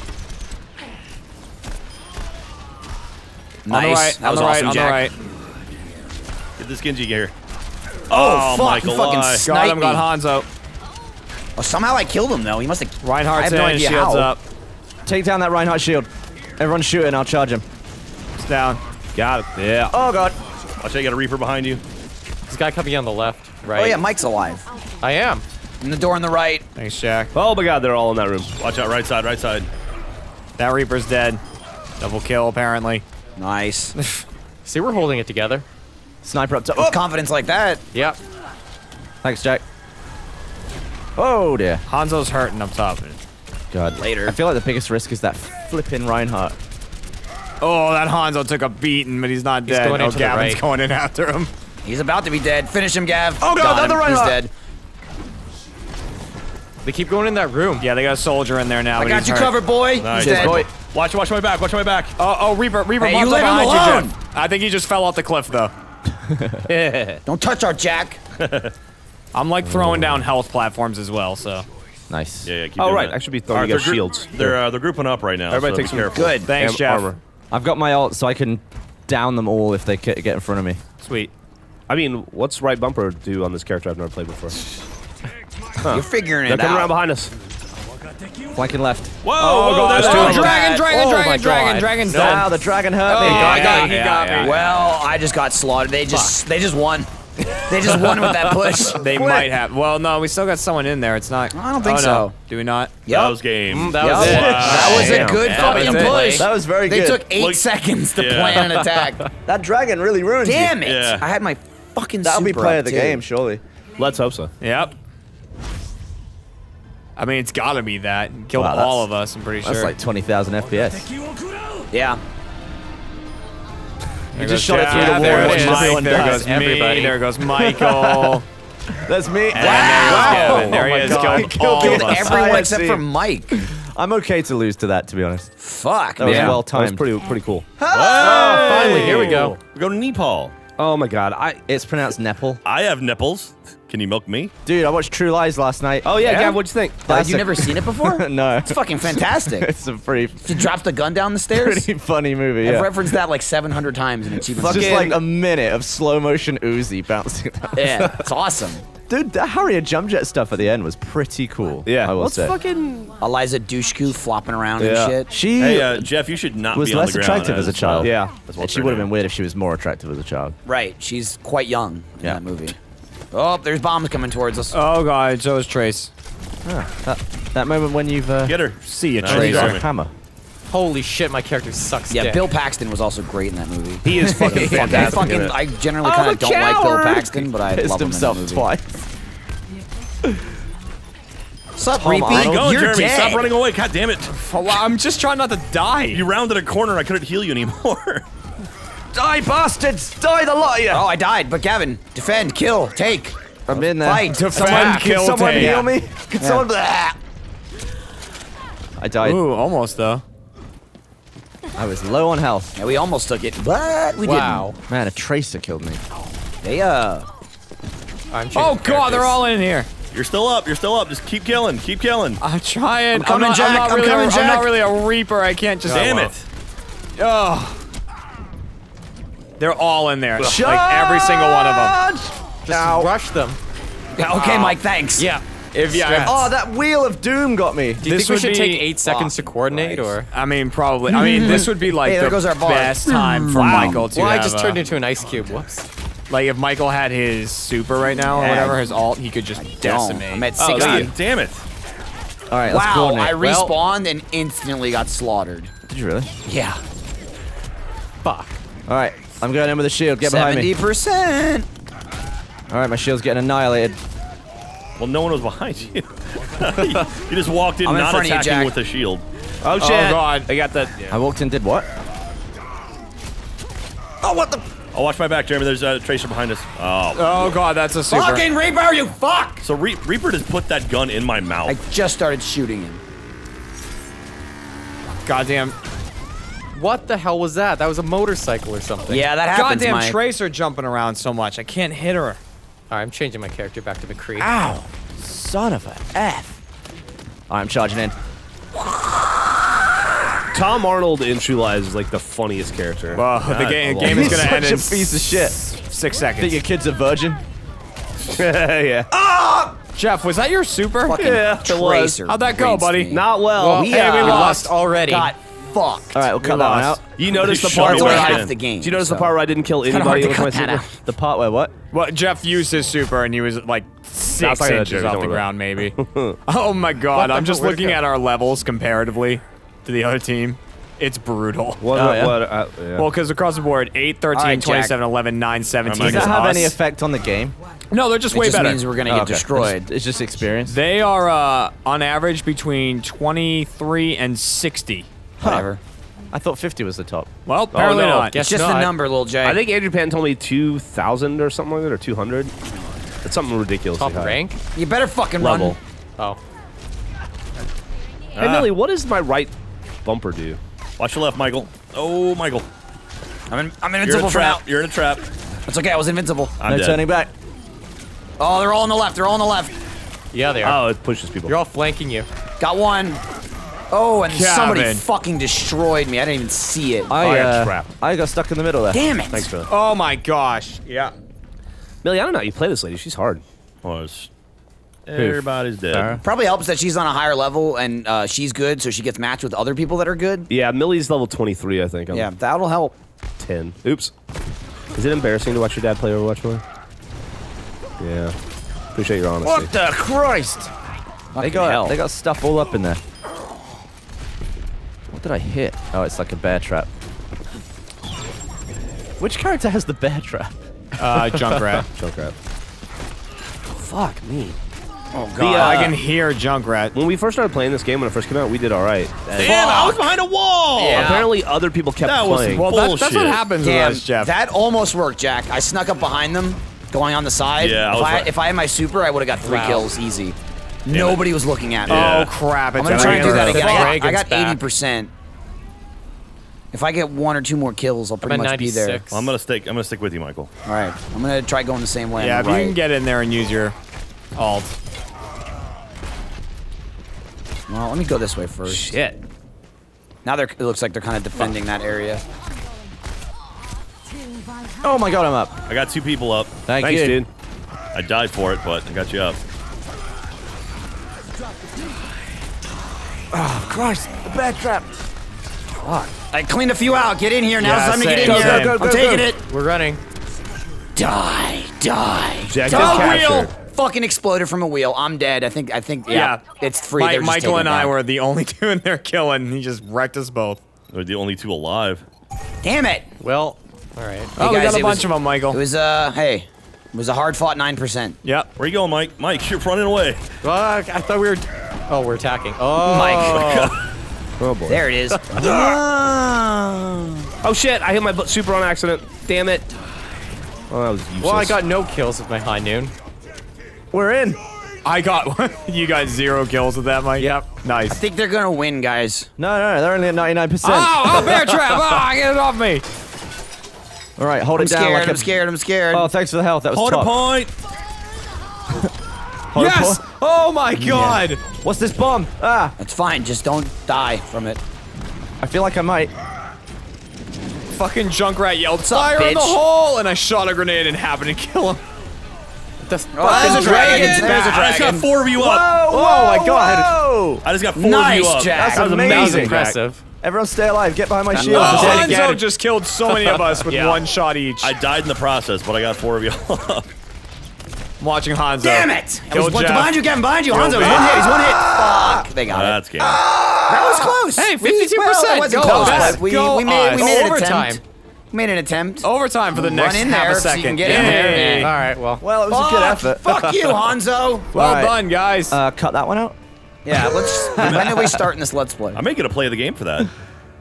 Speaker 4: On the
Speaker 3: Nice.
Speaker 4: right.
Speaker 3: That was
Speaker 4: on the
Speaker 3: awesome,
Speaker 4: right.
Speaker 3: Jack.
Speaker 4: On the right.
Speaker 2: Get this Genji here.
Speaker 3: Oh, fuck.
Speaker 2: Michael,
Speaker 3: you fucking
Speaker 2: why?
Speaker 4: Got
Speaker 3: sniped
Speaker 4: him.
Speaker 3: me.
Speaker 4: Got Hanzo.
Speaker 3: Oh, somehow I killed him, though. He must have...
Speaker 4: Reinhardt's
Speaker 3: I have no
Speaker 4: in.
Speaker 3: idea
Speaker 4: Shields
Speaker 3: how.
Speaker 4: up.
Speaker 5: Take down that Reinhardt shield. Everyone shooting. I'll charge him.
Speaker 4: It's down.
Speaker 1: got it. Yeah.
Speaker 5: Oh god.
Speaker 2: Watch out, you got a Reaper behind you.
Speaker 7: This guy coming on the left, right?
Speaker 3: Oh, yeah, Mike's alive.
Speaker 7: I am.
Speaker 3: In the door on the right.
Speaker 4: Thanks, Jack.
Speaker 1: Oh my God, they're all in that room.
Speaker 2: Watch out, right side, right side.
Speaker 4: That Reaper's dead. Double kill, apparently.
Speaker 3: Nice.
Speaker 7: See, we're holding it together.
Speaker 5: Sniper up top.
Speaker 3: With
Speaker 5: Oh.
Speaker 3: confidence like that.
Speaker 7: Yep.
Speaker 5: Thanks, Jack. Oh dear.
Speaker 4: Hanzo's hurting up top.
Speaker 5: God.
Speaker 3: Later.
Speaker 5: I feel like the biggest risk is that flipping Reinhardt.
Speaker 4: Oh, that Hanzo took a beating, but he's not
Speaker 7: He's
Speaker 4: dead.
Speaker 7: going
Speaker 4: oh,
Speaker 7: into the
Speaker 4: Gavin's
Speaker 7: right.
Speaker 4: going in after him.
Speaker 3: He's about to be dead. Finish him, Gav.
Speaker 5: Oh, God,
Speaker 3: Got him.
Speaker 5: another
Speaker 3: He's
Speaker 5: Reinhardt.
Speaker 3: dead.
Speaker 7: They keep going in that room.
Speaker 4: Yeah, they got a soldier in there now.
Speaker 3: I
Speaker 4: but
Speaker 3: got
Speaker 4: he's
Speaker 3: you
Speaker 4: hurt.
Speaker 3: covered, boy.
Speaker 2: Nice.
Speaker 3: He's dead.
Speaker 5: Boy.
Speaker 2: Watch, watch my back, watch my back.
Speaker 4: Oh, oh, Reaper, Reaper,
Speaker 3: Hey, you
Speaker 4: popped
Speaker 3: leave
Speaker 4: up
Speaker 3: him
Speaker 4: behind
Speaker 3: alone.
Speaker 4: you, Jeff. I think he just fell off the cliff, though.
Speaker 3: Don't touch our Jack.
Speaker 4: I'm like throwing down health platforms as well, so.
Speaker 5: Nice.
Speaker 2: Yeah, yeah, keep
Speaker 1: Oh,
Speaker 2: doing
Speaker 1: right,
Speaker 2: that.
Speaker 1: I should be throwing
Speaker 2: Alright,
Speaker 1: you guys
Speaker 2: they're group-
Speaker 1: shields.
Speaker 2: They're, uh, they're grouping up right now.
Speaker 1: Everybody
Speaker 2: so
Speaker 1: take
Speaker 2: be
Speaker 1: some
Speaker 2: careful.
Speaker 3: Good.
Speaker 4: Thanks,
Speaker 1: Am-
Speaker 4: Jeff.
Speaker 1: armor.
Speaker 5: I've got my ult so I can down them all if they get get in front of me.
Speaker 4: Sweet.
Speaker 1: I mean, what's right bumper do on this character I've never played before? Huh.
Speaker 3: You're figuring
Speaker 1: They're
Speaker 3: it
Speaker 1: coming
Speaker 3: out.
Speaker 1: around behind us.
Speaker 5: Flanking left.
Speaker 2: Whoa!
Speaker 4: Oh,
Speaker 2: whoa,
Speaker 4: God.
Speaker 2: there's
Speaker 4: Oh,
Speaker 2: two of them.
Speaker 4: dragon, dragon,
Speaker 5: Oh,
Speaker 4: dragon,
Speaker 5: my
Speaker 4: dragon,
Speaker 5: God.
Speaker 4: dragon's
Speaker 5: No,
Speaker 4: dead.
Speaker 5: the dragon hurt me.
Speaker 4: Oh,
Speaker 3: I got
Speaker 4: he
Speaker 3: me.
Speaker 4: got me.
Speaker 3: Well, I just got slaughtered. They just they just won. They just won with that push.
Speaker 4: They might have. Well, no, we still got someone in there. It's not.
Speaker 3: I don't think
Speaker 4: oh, no.
Speaker 3: so.
Speaker 4: Do we not?
Speaker 3: Yep.
Speaker 2: That was game.
Speaker 7: Mm, that
Speaker 3: Yep.
Speaker 7: was it.
Speaker 3: That was
Speaker 5: Damn.
Speaker 3: a good
Speaker 7: That was
Speaker 3: fucking
Speaker 7: it.
Speaker 3: push.
Speaker 5: That was very
Speaker 3: They
Speaker 5: good.
Speaker 3: took eight
Speaker 2: Look-
Speaker 3: seconds to
Speaker 2: Yeah.
Speaker 3: plan an attack.
Speaker 5: That dragon really ruined you.
Speaker 3: Damn it!
Speaker 2: Yeah.
Speaker 3: I had my fucking.
Speaker 5: That'll be
Speaker 3: super
Speaker 5: play
Speaker 3: up
Speaker 5: of the
Speaker 3: too.
Speaker 5: game, surely.
Speaker 1: Let's hope so.
Speaker 4: Yep. I mean, it's gotta be that. Killed
Speaker 5: Wow,
Speaker 4: all
Speaker 5: that's-
Speaker 4: of us, I'm pretty
Speaker 5: That's
Speaker 4: sure.
Speaker 5: like twenty thousand F P S.
Speaker 3: Yeah.
Speaker 4: There
Speaker 5: just
Speaker 4: goes
Speaker 5: shot it through
Speaker 4: Jack,
Speaker 5: the
Speaker 4: there
Speaker 5: wall,
Speaker 4: goes
Speaker 5: which
Speaker 4: Mike,
Speaker 5: everyone
Speaker 4: there
Speaker 5: does.
Speaker 4: goes me,
Speaker 7: Everybody.
Speaker 4: there goes Michael.
Speaker 5: That's me.
Speaker 4: And there goes Gavin. There
Speaker 5: Oh
Speaker 4: he
Speaker 5: my
Speaker 4: is,
Speaker 5: God.
Speaker 4: killed
Speaker 5: Killed
Speaker 4: all
Speaker 5: the
Speaker 4: of us.
Speaker 5: entire
Speaker 3: Everyone except
Speaker 5: team.
Speaker 3: for Mike.
Speaker 5: I'm okay to lose to that, to be honest.
Speaker 3: Fuck,
Speaker 5: That was
Speaker 3: man.
Speaker 5: well
Speaker 1: That was
Speaker 5: timed.
Speaker 1: pretty pretty cool.
Speaker 2: Oh,
Speaker 7: Finally, here we go.
Speaker 2: We go to Nepal.
Speaker 1: Oh my god. I
Speaker 5: It's pronounced Nepal.
Speaker 2: I have nipples. Can you milk me?
Speaker 5: Dude, I watched True Lies last night.
Speaker 1: Oh yeah,
Speaker 3: Yeah?
Speaker 1: Gav, what'd you think?
Speaker 3: Have
Speaker 5: That's
Speaker 3: you
Speaker 5: a-
Speaker 3: never seen it before?
Speaker 5: No.
Speaker 3: It's fucking fantastic.
Speaker 5: It's a pretty,
Speaker 3: She drops the gun down the stairs.
Speaker 5: pretty funny movie,
Speaker 3: I've
Speaker 5: yeah.
Speaker 3: referenced that like seven hundred times in Achievement
Speaker 5: It's just
Speaker 3: Huntah.
Speaker 5: like a minute of slow motion Uzi bouncing.
Speaker 3: Yeah, it's awesome.
Speaker 5: Dude, that Harrier jump jet stuff at the end was pretty cool.
Speaker 1: Yeah.
Speaker 5: I will
Speaker 1: Let's
Speaker 5: say.
Speaker 1: fucking
Speaker 3: Eliza Dushku flopping around
Speaker 1: Yeah.
Speaker 3: and shit.
Speaker 5: She
Speaker 2: Hey, uh, Jeff, you should not
Speaker 5: was
Speaker 2: be on
Speaker 5: less
Speaker 2: the ground
Speaker 5: attractive as a
Speaker 2: uh,
Speaker 5: child.
Speaker 1: Yeah.
Speaker 2: as
Speaker 5: and
Speaker 2: what's
Speaker 5: she
Speaker 2: her
Speaker 5: would have
Speaker 2: name.
Speaker 5: been weird if she was more attractive as a child.
Speaker 3: Right, she's quite young in
Speaker 5: Yeah.
Speaker 3: that movie. Oh, there's bombs coming towards us.
Speaker 4: Oh god, so is Trace.
Speaker 5: That, that moment when you've uh,
Speaker 2: Get her.
Speaker 4: See you,
Speaker 2: Nice.
Speaker 4: Trace.
Speaker 5: got
Speaker 2: Tracer.
Speaker 5: a hammer.
Speaker 7: Holy shit, my character sucks
Speaker 3: Yeah,
Speaker 7: dick.
Speaker 3: Bill Paxton was also great in that movie.
Speaker 1: he is fucking
Speaker 3: I
Speaker 1: fantastic. in
Speaker 3: fucking,
Speaker 1: it.
Speaker 3: I generally
Speaker 1: I'm
Speaker 3: kind
Speaker 1: a
Speaker 3: of don't like Bill
Speaker 1: coward.
Speaker 3: Paxton, but I
Speaker 5: Pissed
Speaker 3: love him
Speaker 5: himself
Speaker 3: in that movie.
Speaker 5: twice.
Speaker 3: Sup,
Speaker 5: Tom
Speaker 3: Reapy?
Speaker 2: Where you going,
Speaker 3: You're
Speaker 2: Jeremy?
Speaker 3: dead.
Speaker 2: Stop running away. God damn it.
Speaker 4: Oh, wow, I'm just trying not to die.
Speaker 2: You rounded a corner. I couldn't heal you anymore.
Speaker 5: Die, bastards! Die, the lot of you!
Speaker 3: Oh, I died, but Gavin, defend, kill, take.
Speaker 5: I'm in there.
Speaker 3: Fight.
Speaker 5: Someone,
Speaker 4: Defend,
Speaker 5: can
Speaker 4: kill,
Speaker 5: someone
Speaker 4: take.
Speaker 5: heal me? Can
Speaker 3: Yeah.
Speaker 5: someone... Blah. I died.
Speaker 4: Ooh, almost though.
Speaker 5: I was low on health.
Speaker 3: Yeah, we almost took it, but we
Speaker 7: Wow.
Speaker 5: Man, a tracer killed me.
Speaker 3: didn't. They, uh,
Speaker 7: I'm changing
Speaker 4: Oh god, they're
Speaker 7: characters.
Speaker 4: all in here.
Speaker 2: You're still up. You're still up. Just keep killing. Keep killing.
Speaker 4: I'm trying.
Speaker 3: I'm coming,
Speaker 4: not,
Speaker 3: Jack,
Speaker 4: I'm not
Speaker 3: I'm
Speaker 4: really
Speaker 3: coming,
Speaker 4: a, I'm
Speaker 3: Jack.
Speaker 4: not really a Reaper. I can't just.
Speaker 2: Damn
Speaker 4: oh,
Speaker 2: it.
Speaker 4: Oh. They're all in there. Like every single one of them.
Speaker 7: Just rush them.
Speaker 3: yeah, okay, Mike, thanks.
Speaker 4: Yeah. If yeah.
Speaker 5: Oh, that wheel of doom got me.
Speaker 7: Do you
Speaker 4: This
Speaker 7: think we
Speaker 4: would
Speaker 7: should
Speaker 4: be-
Speaker 7: take eight seconds to coordinate, or?
Speaker 4: I mean, probably. I mean, this would be like
Speaker 3: Hey, there
Speaker 4: the
Speaker 3: goes our bar.
Speaker 4: best time for
Speaker 3: Wow.
Speaker 4: Michael to
Speaker 7: Well, I
Speaker 4: have
Speaker 7: just
Speaker 4: a-
Speaker 7: turned into an ice cube. Whoops.
Speaker 4: Like if Michael had his super right now or
Speaker 3: Yeah.
Speaker 4: whatever, his alt, he could just
Speaker 3: Don't.
Speaker 4: decimate.
Speaker 3: I'm at
Speaker 2: Oh,
Speaker 3: sixty.
Speaker 2: God damn it.
Speaker 5: All right, let's
Speaker 3: Wow,
Speaker 5: coordinate.
Speaker 3: I
Speaker 7: Well-
Speaker 3: respawned and instantly got slaughtered.
Speaker 5: Did you really?
Speaker 3: Yeah.
Speaker 7: Fuck.
Speaker 5: All right, I'm going in with a shield. Get behind
Speaker 3: seventy
Speaker 5: me.
Speaker 3: percent.
Speaker 5: All right, my shield's getting annihilated.
Speaker 2: Well, no one was behind you. You just walked in,
Speaker 3: I'm in
Speaker 2: not
Speaker 3: front of you,
Speaker 2: attacking
Speaker 3: Jack.
Speaker 2: with a shield.
Speaker 1: Oh shit!
Speaker 4: Oh god.
Speaker 1: I got that.
Speaker 5: I walked in, did what? Oh, what the?
Speaker 2: Oh, watch my back, Jeremy. There's a tracer behind us. Oh.
Speaker 4: Oh god, that's a super.
Speaker 3: Fucking Reaper, you fuck!
Speaker 2: So Re Reaper just put that gun in my mouth.
Speaker 3: I just started shooting him.
Speaker 4: Goddamn.
Speaker 7: What the hell was that? That was a motorcycle or something.
Speaker 3: Yeah, that happens,
Speaker 4: Goddamn
Speaker 3: Mike.
Speaker 4: Tracer jumping around so much. I can't hit her.
Speaker 7: Alright, I'm changing my character back to McCree.
Speaker 5: Ow! Son of a F. All right, I'm charging in.
Speaker 1: Tom Arnold in True Lies is like the funniest character.
Speaker 4: Well, the game, game is
Speaker 5: He's
Speaker 4: gonna end
Speaker 5: such
Speaker 4: in
Speaker 5: a piece of shit.
Speaker 4: six
Speaker 5: Think
Speaker 4: seconds.
Speaker 5: your kid's a virgin?
Speaker 1: yeah.
Speaker 4: Jeff, was that your super?
Speaker 3: Fucking
Speaker 1: Yeah, it was.
Speaker 3: Tracer.
Speaker 4: How'd that go,
Speaker 3: rates
Speaker 4: buddy?
Speaker 3: me.
Speaker 1: Not well.
Speaker 7: Well,
Speaker 3: we,
Speaker 7: hey,
Speaker 3: uh,
Speaker 7: we
Speaker 3: we
Speaker 7: lost already.
Speaker 3: Got fucked.
Speaker 5: All right, we'll cut that one out.
Speaker 4: lost.
Speaker 1: You noticed the
Speaker 2: Show
Speaker 1: part
Speaker 2: me
Speaker 3: It's
Speaker 2: where
Speaker 3: only
Speaker 2: I
Speaker 1: where
Speaker 3: half
Speaker 2: am.
Speaker 3: the game.
Speaker 1: Did you notice
Speaker 3: so.
Speaker 1: the part where I didn't kill
Speaker 3: kinda hard
Speaker 1: anybody
Speaker 3: to
Speaker 1: with my
Speaker 3: cut that
Speaker 1: super?
Speaker 3: out.
Speaker 5: The part where what?
Speaker 4: Well, Jeff used his super and he was like six
Speaker 1: not gonna
Speaker 4: inches
Speaker 1: do it,
Speaker 4: off
Speaker 1: don't
Speaker 4: the
Speaker 1: worry
Speaker 4: ground, maybe. Oh my god,
Speaker 7: the
Speaker 4: I'm just
Speaker 7: hell? Where'd it
Speaker 4: looking
Speaker 7: go?
Speaker 4: at our levels comparatively to the other team. It's brutal.
Speaker 1: What?
Speaker 5: Oh,
Speaker 1: what,
Speaker 5: yeah.
Speaker 1: what uh, yeah.
Speaker 4: Well, because across the board, eight, thirteen,
Speaker 3: All right, Jack.
Speaker 4: twenty-seven, eleven, nine, seventeen
Speaker 2: Does
Speaker 5: Does
Speaker 4: is
Speaker 5: that have
Speaker 4: us.
Speaker 5: any effect on the game?
Speaker 4: No, they're just
Speaker 3: It
Speaker 4: way
Speaker 3: just
Speaker 4: better.
Speaker 3: means we're gonna
Speaker 5: Oh,
Speaker 3: get
Speaker 5: okay.
Speaker 3: destroyed.
Speaker 5: It's, it's just experience.
Speaker 4: They are, uh, on average, between twenty-three and sixty.
Speaker 3: Whatever.
Speaker 5: I thought fifty was the top.
Speaker 4: Well, apparently
Speaker 1: no.
Speaker 4: not.
Speaker 7: Guess
Speaker 3: It's just
Speaker 7: not.
Speaker 3: a number, little J.
Speaker 1: I think Andrew Pan told me two thousand or something like that, or two hundred. It's something ridiculous.
Speaker 7: Top rank?
Speaker 3: you better fucking
Speaker 1: level.
Speaker 3: run.
Speaker 7: Oh.
Speaker 1: Hey Millie, what does my right bumper do?
Speaker 2: Watch your left, Michael. Oh, Michael.
Speaker 3: I'm, in, I'm
Speaker 2: You're in
Speaker 3: invincible
Speaker 2: a
Speaker 3: for now.
Speaker 2: trap. You're in a trap.
Speaker 3: It's okay, I was invincible.
Speaker 2: I'm
Speaker 5: no
Speaker 2: dead.
Speaker 5: turning back.
Speaker 3: Oh, they're all on the left. They're all on the left.
Speaker 7: Yeah, they are.
Speaker 1: Oh, it pushes people.
Speaker 7: You're all flanking you.
Speaker 3: Got one. Oh, and
Speaker 4: Kevin.
Speaker 3: somebody fucking destroyed me. I didn't even see it.
Speaker 5: I,
Speaker 1: I got
Speaker 5: uh,
Speaker 1: trapped.
Speaker 5: I got stuck in the middle there.
Speaker 3: Damn it.
Speaker 1: Thanks, Billy.
Speaker 4: Oh my gosh. Yeah.
Speaker 1: Billy, I don't know how you play this lady. She's hard.
Speaker 2: Oh, it's- everybody's dead.
Speaker 5: Farrah?
Speaker 3: Probably helps that she's on a higher level and uh, she's good, so she gets matched with other people that are good.
Speaker 1: Yeah, Millie's level twenty-three, I think. I'm
Speaker 3: Yeah, that'll help.
Speaker 1: ten. Oops. Is it embarrassing to watch your dad play Overwatch, Billy? Yeah. Appreciate your honesty.
Speaker 5: What the Christ? They
Speaker 3: Fucking
Speaker 5: got
Speaker 3: hell.
Speaker 5: they got stuff all up in there. What did I hit? Oh, it's like a bear trap. Which character has the bear trap?
Speaker 4: Uh, Junkrat.
Speaker 1: Junkrat. Fuck me.
Speaker 4: Oh god.
Speaker 1: The, uh,
Speaker 4: I can hear Junkrat.
Speaker 1: When we first started playing this game, when it first came out, we did all right. And
Speaker 2: Damn, I was behind a wall.
Speaker 3: Yeah.
Speaker 1: apparently, other people kept
Speaker 2: That was-
Speaker 1: playing.
Speaker 4: Well, that, that's what
Speaker 2: Bullshit.
Speaker 4: happens
Speaker 3: Damn,
Speaker 4: with us, Jeff.
Speaker 3: that almost worked, Jack. I snuck up behind them, going on the side.
Speaker 2: Yeah, I
Speaker 3: if,
Speaker 2: was
Speaker 3: I,
Speaker 2: right.
Speaker 3: if I had my super, I would have got three
Speaker 4: Wow.
Speaker 3: kills easy. Nobody was looking at me.
Speaker 2: Yeah.
Speaker 4: Oh crap! It's
Speaker 3: I'm gonna try and do that
Speaker 4: Dragon's-
Speaker 3: again. I got, I
Speaker 7: Dragon's
Speaker 3: got
Speaker 7: back.
Speaker 3: eighty percent. If I get one or two more kills, I'll pretty
Speaker 7: I'm at
Speaker 3: much be there.
Speaker 7: ninety-six.
Speaker 2: Well, I'm gonna stick. I'm gonna stick with you, Michael.
Speaker 3: All right, I'm gonna try going the same way.
Speaker 4: Yeah,
Speaker 3: on
Speaker 4: if
Speaker 3: the
Speaker 4: you
Speaker 3: right.
Speaker 4: can get in there and use your alt.
Speaker 3: Well, let me go this way first.
Speaker 1: Shit.
Speaker 3: Now they're. It looks like they're kind of defending that area.
Speaker 5: Oh my god, I'm up.
Speaker 2: I got two people up.
Speaker 5: Thank
Speaker 1: Thanks,
Speaker 5: you.
Speaker 1: dude.
Speaker 2: I died for it, but I got you up.
Speaker 5: Oh Christ, the bear trap.
Speaker 3: I cleaned a few out. Get in here now.
Speaker 4: Yeah,
Speaker 3: it's time to get
Speaker 4: same,
Speaker 3: in here.
Speaker 4: same.
Speaker 5: Go, go,
Speaker 3: I'm
Speaker 5: go,
Speaker 3: taking
Speaker 5: go.
Speaker 3: it.
Speaker 7: We're running.
Speaker 3: Die, die.
Speaker 1: Jack
Speaker 3: die.
Speaker 1: did capture.
Speaker 3: Wheel fucking exploded from a wheel. I'm dead. I think. I think. Yeah,
Speaker 4: Yeah.
Speaker 3: it's free.
Speaker 4: Mi-
Speaker 3: They're just
Speaker 4: Michael
Speaker 3: taking
Speaker 4: and
Speaker 3: it
Speaker 4: I
Speaker 3: back.
Speaker 4: were the only two in there killing. He just wrecked us both.
Speaker 2: We're the only two alive.
Speaker 3: Damn it.
Speaker 7: Well, all right.
Speaker 4: Oh, we
Speaker 3: guys,
Speaker 4: got a
Speaker 3: it
Speaker 4: bunch
Speaker 3: was-
Speaker 4: of them, Michael.
Speaker 3: It was uh. Hey, it was a hard fought nine percent.
Speaker 4: Yep.
Speaker 2: Where you going, Mike? Mike, you're running away.
Speaker 7: Well, I I thought we were. Oh, we're attacking. Oh,
Speaker 3: Mike.
Speaker 1: Oh boy.
Speaker 3: There it is.
Speaker 1: Oh shit! I hit my bu- super on accident. Damn it. Oh, that was useless.
Speaker 7: well, I got no kills with my high noon.
Speaker 5: We're in.
Speaker 4: I got. You got zero kills with that, Mike.
Speaker 7: Yep.
Speaker 4: Nice.
Speaker 3: I think they're gonna win, guys.
Speaker 5: No, no, they're only at ninety-nine percent.
Speaker 4: Oh, oh, bear trap! Oh, get it off me!
Speaker 5: All right, hold
Speaker 3: I'm
Speaker 5: it down
Speaker 3: scared.
Speaker 5: like
Speaker 3: I'm
Speaker 5: a.
Speaker 3: scared. I'm scared.
Speaker 5: Oh, thanks for the health. That was
Speaker 2: Hold a
Speaker 5: top.
Speaker 2: point.
Speaker 5: Hold a
Speaker 4: Yes!
Speaker 5: point.
Speaker 4: Oh my god!
Speaker 5: What's this bomb? Ah,
Speaker 3: It's fine. Just don't die from it.
Speaker 5: I feel like I might.
Speaker 4: Fucking Junkrat yelled,
Speaker 3: up,
Speaker 4: "Fire in the
Speaker 3: bitch?"
Speaker 4: hole!" and I shot a grenade and happened to kill him.
Speaker 7: That's,
Speaker 3: Oh, there's a dragon.
Speaker 4: dragon.
Speaker 3: There's a
Speaker 2: I just got
Speaker 3: dragon.
Speaker 2: four of you up.
Speaker 5: Whoa,
Speaker 7: oh my god!
Speaker 5: Whoa!
Speaker 2: I just got four
Speaker 3: Nice,
Speaker 2: of you up.
Speaker 3: Jack.
Speaker 5: That's
Speaker 3: That was
Speaker 5: amazing.
Speaker 7: That was
Speaker 5: Jack.
Speaker 7: impressive.
Speaker 5: Everyone stay alive. Get behind my shield.
Speaker 3: Oh,
Speaker 5: Dead
Speaker 4: Hanzo
Speaker 5: again.
Speaker 4: just killed so many of us with
Speaker 1: Yeah.
Speaker 4: one shot each.
Speaker 2: I died in the process, but I got four of you up.
Speaker 4: I'm watching Hanzo.
Speaker 3: Damn it! I
Speaker 4: Kill
Speaker 3: was one,
Speaker 4: Jeff.
Speaker 3: behind you, Kevin. Behind you,
Speaker 4: Kill
Speaker 3: Hanzo. He's
Speaker 4: me.
Speaker 3: one hit. He's one hit. Fuck. They got it.
Speaker 2: That's game.
Speaker 3: That was close.
Speaker 4: Hey,
Speaker 3: We-
Speaker 4: fifty-two percent.
Speaker 3: Well, that wasn't
Speaker 4: Go
Speaker 3: close,
Speaker 4: us.
Speaker 3: but we,
Speaker 4: Go
Speaker 3: we made, we
Speaker 4: us.
Speaker 3: made an
Speaker 7: Overtime.
Speaker 3: attempt. We made an attempt.
Speaker 4: Overtime for the
Speaker 3: Run
Speaker 4: next
Speaker 3: in
Speaker 4: half
Speaker 3: there
Speaker 4: a
Speaker 3: so you
Speaker 4: second.
Speaker 3: can get in there.
Speaker 4: Yay.
Speaker 7: All right. Well,
Speaker 5: Well, it was a good effort.
Speaker 3: Fuck you, Hanzo.
Speaker 4: Well
Speaker 5: All right.
Speaker 4: done, guys.
Speaker 5: Uh, cut that one out.
Speaker 3: Yeah, let's. When are we starting this Let's Play?
Speaker 2: I may get a play of the game for that.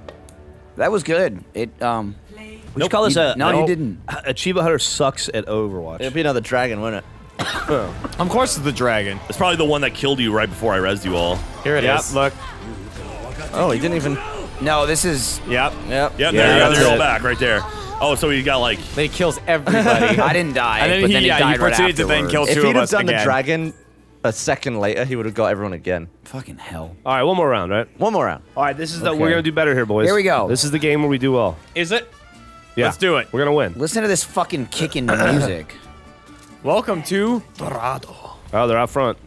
Speaker 3: That was good. It um.
Speaker 1: Would you call this a
Speaker 3: No,
Speaker 1: a-
Speaker 3: you didn't.
Speaker 1: Achievement Hunter sucks at Overwatch?
Speaker 5: It'll be another dragon, won't it?
Speaker 4: Of course, it's the dragon.
Speaker 2: It's probably the one that killed you right before I rezzed you all.
Speaker 7: here it is.
Speaker 4: Yep. Look.
Speaker 5: Oh, he didn't even.
Speaker 3: No, this is.
Speaker 4: Yep.
Speaker 5: Yep.
Speaker 2: Yeah,
Speaker 1: Yeah,
Speaker 2: there you go.
Speaker 1: that's
Speaker 2: They're all
Speaker 1: it.
Speaker 2: back right there. Oh, so you got like.
Speaker 7: Then he kills everybody.
Speaker 3: I didn't die,
Speaker 4: And then
Speaker 3: but
Speaker 4: he-
Speaker 3: then he
Speaker 4: yeah, he
Speaker 3: died right
Speaker 4: proceeded to then
Speaker 3: afterwards.
Speaker 4: kill
Speaker 5: If
Speaker 4: two
Speaker 5: he'd
Speaker 4: of
Speaker 5: have
Speaker 4: us
Speaker 5: done the
Speaker 4: again.
Speaker 5: dragon a second later, he would have got everyone again.
Speaker 3: Fucking hell.
Speaker 1: All right, one more round, right?
Speaker 5: One more round.
Speaker 1: All right, this is the
Speaker 3: Okay.
Speaker 1: we're gonna do better here, boys.
Speaker 3: Here we go.
Speaker 1: This is the game where we do well.
Speaker 4: Is it?
Speaker 1: Yeah,
Speaker 4: Let's do it.
Speaker 1: We're gonna win.
Speaker 3: Listen to this fucking kicking music.
Speaker 4: Welcome to Dorado.
Speaker 1: Oh, they're out front.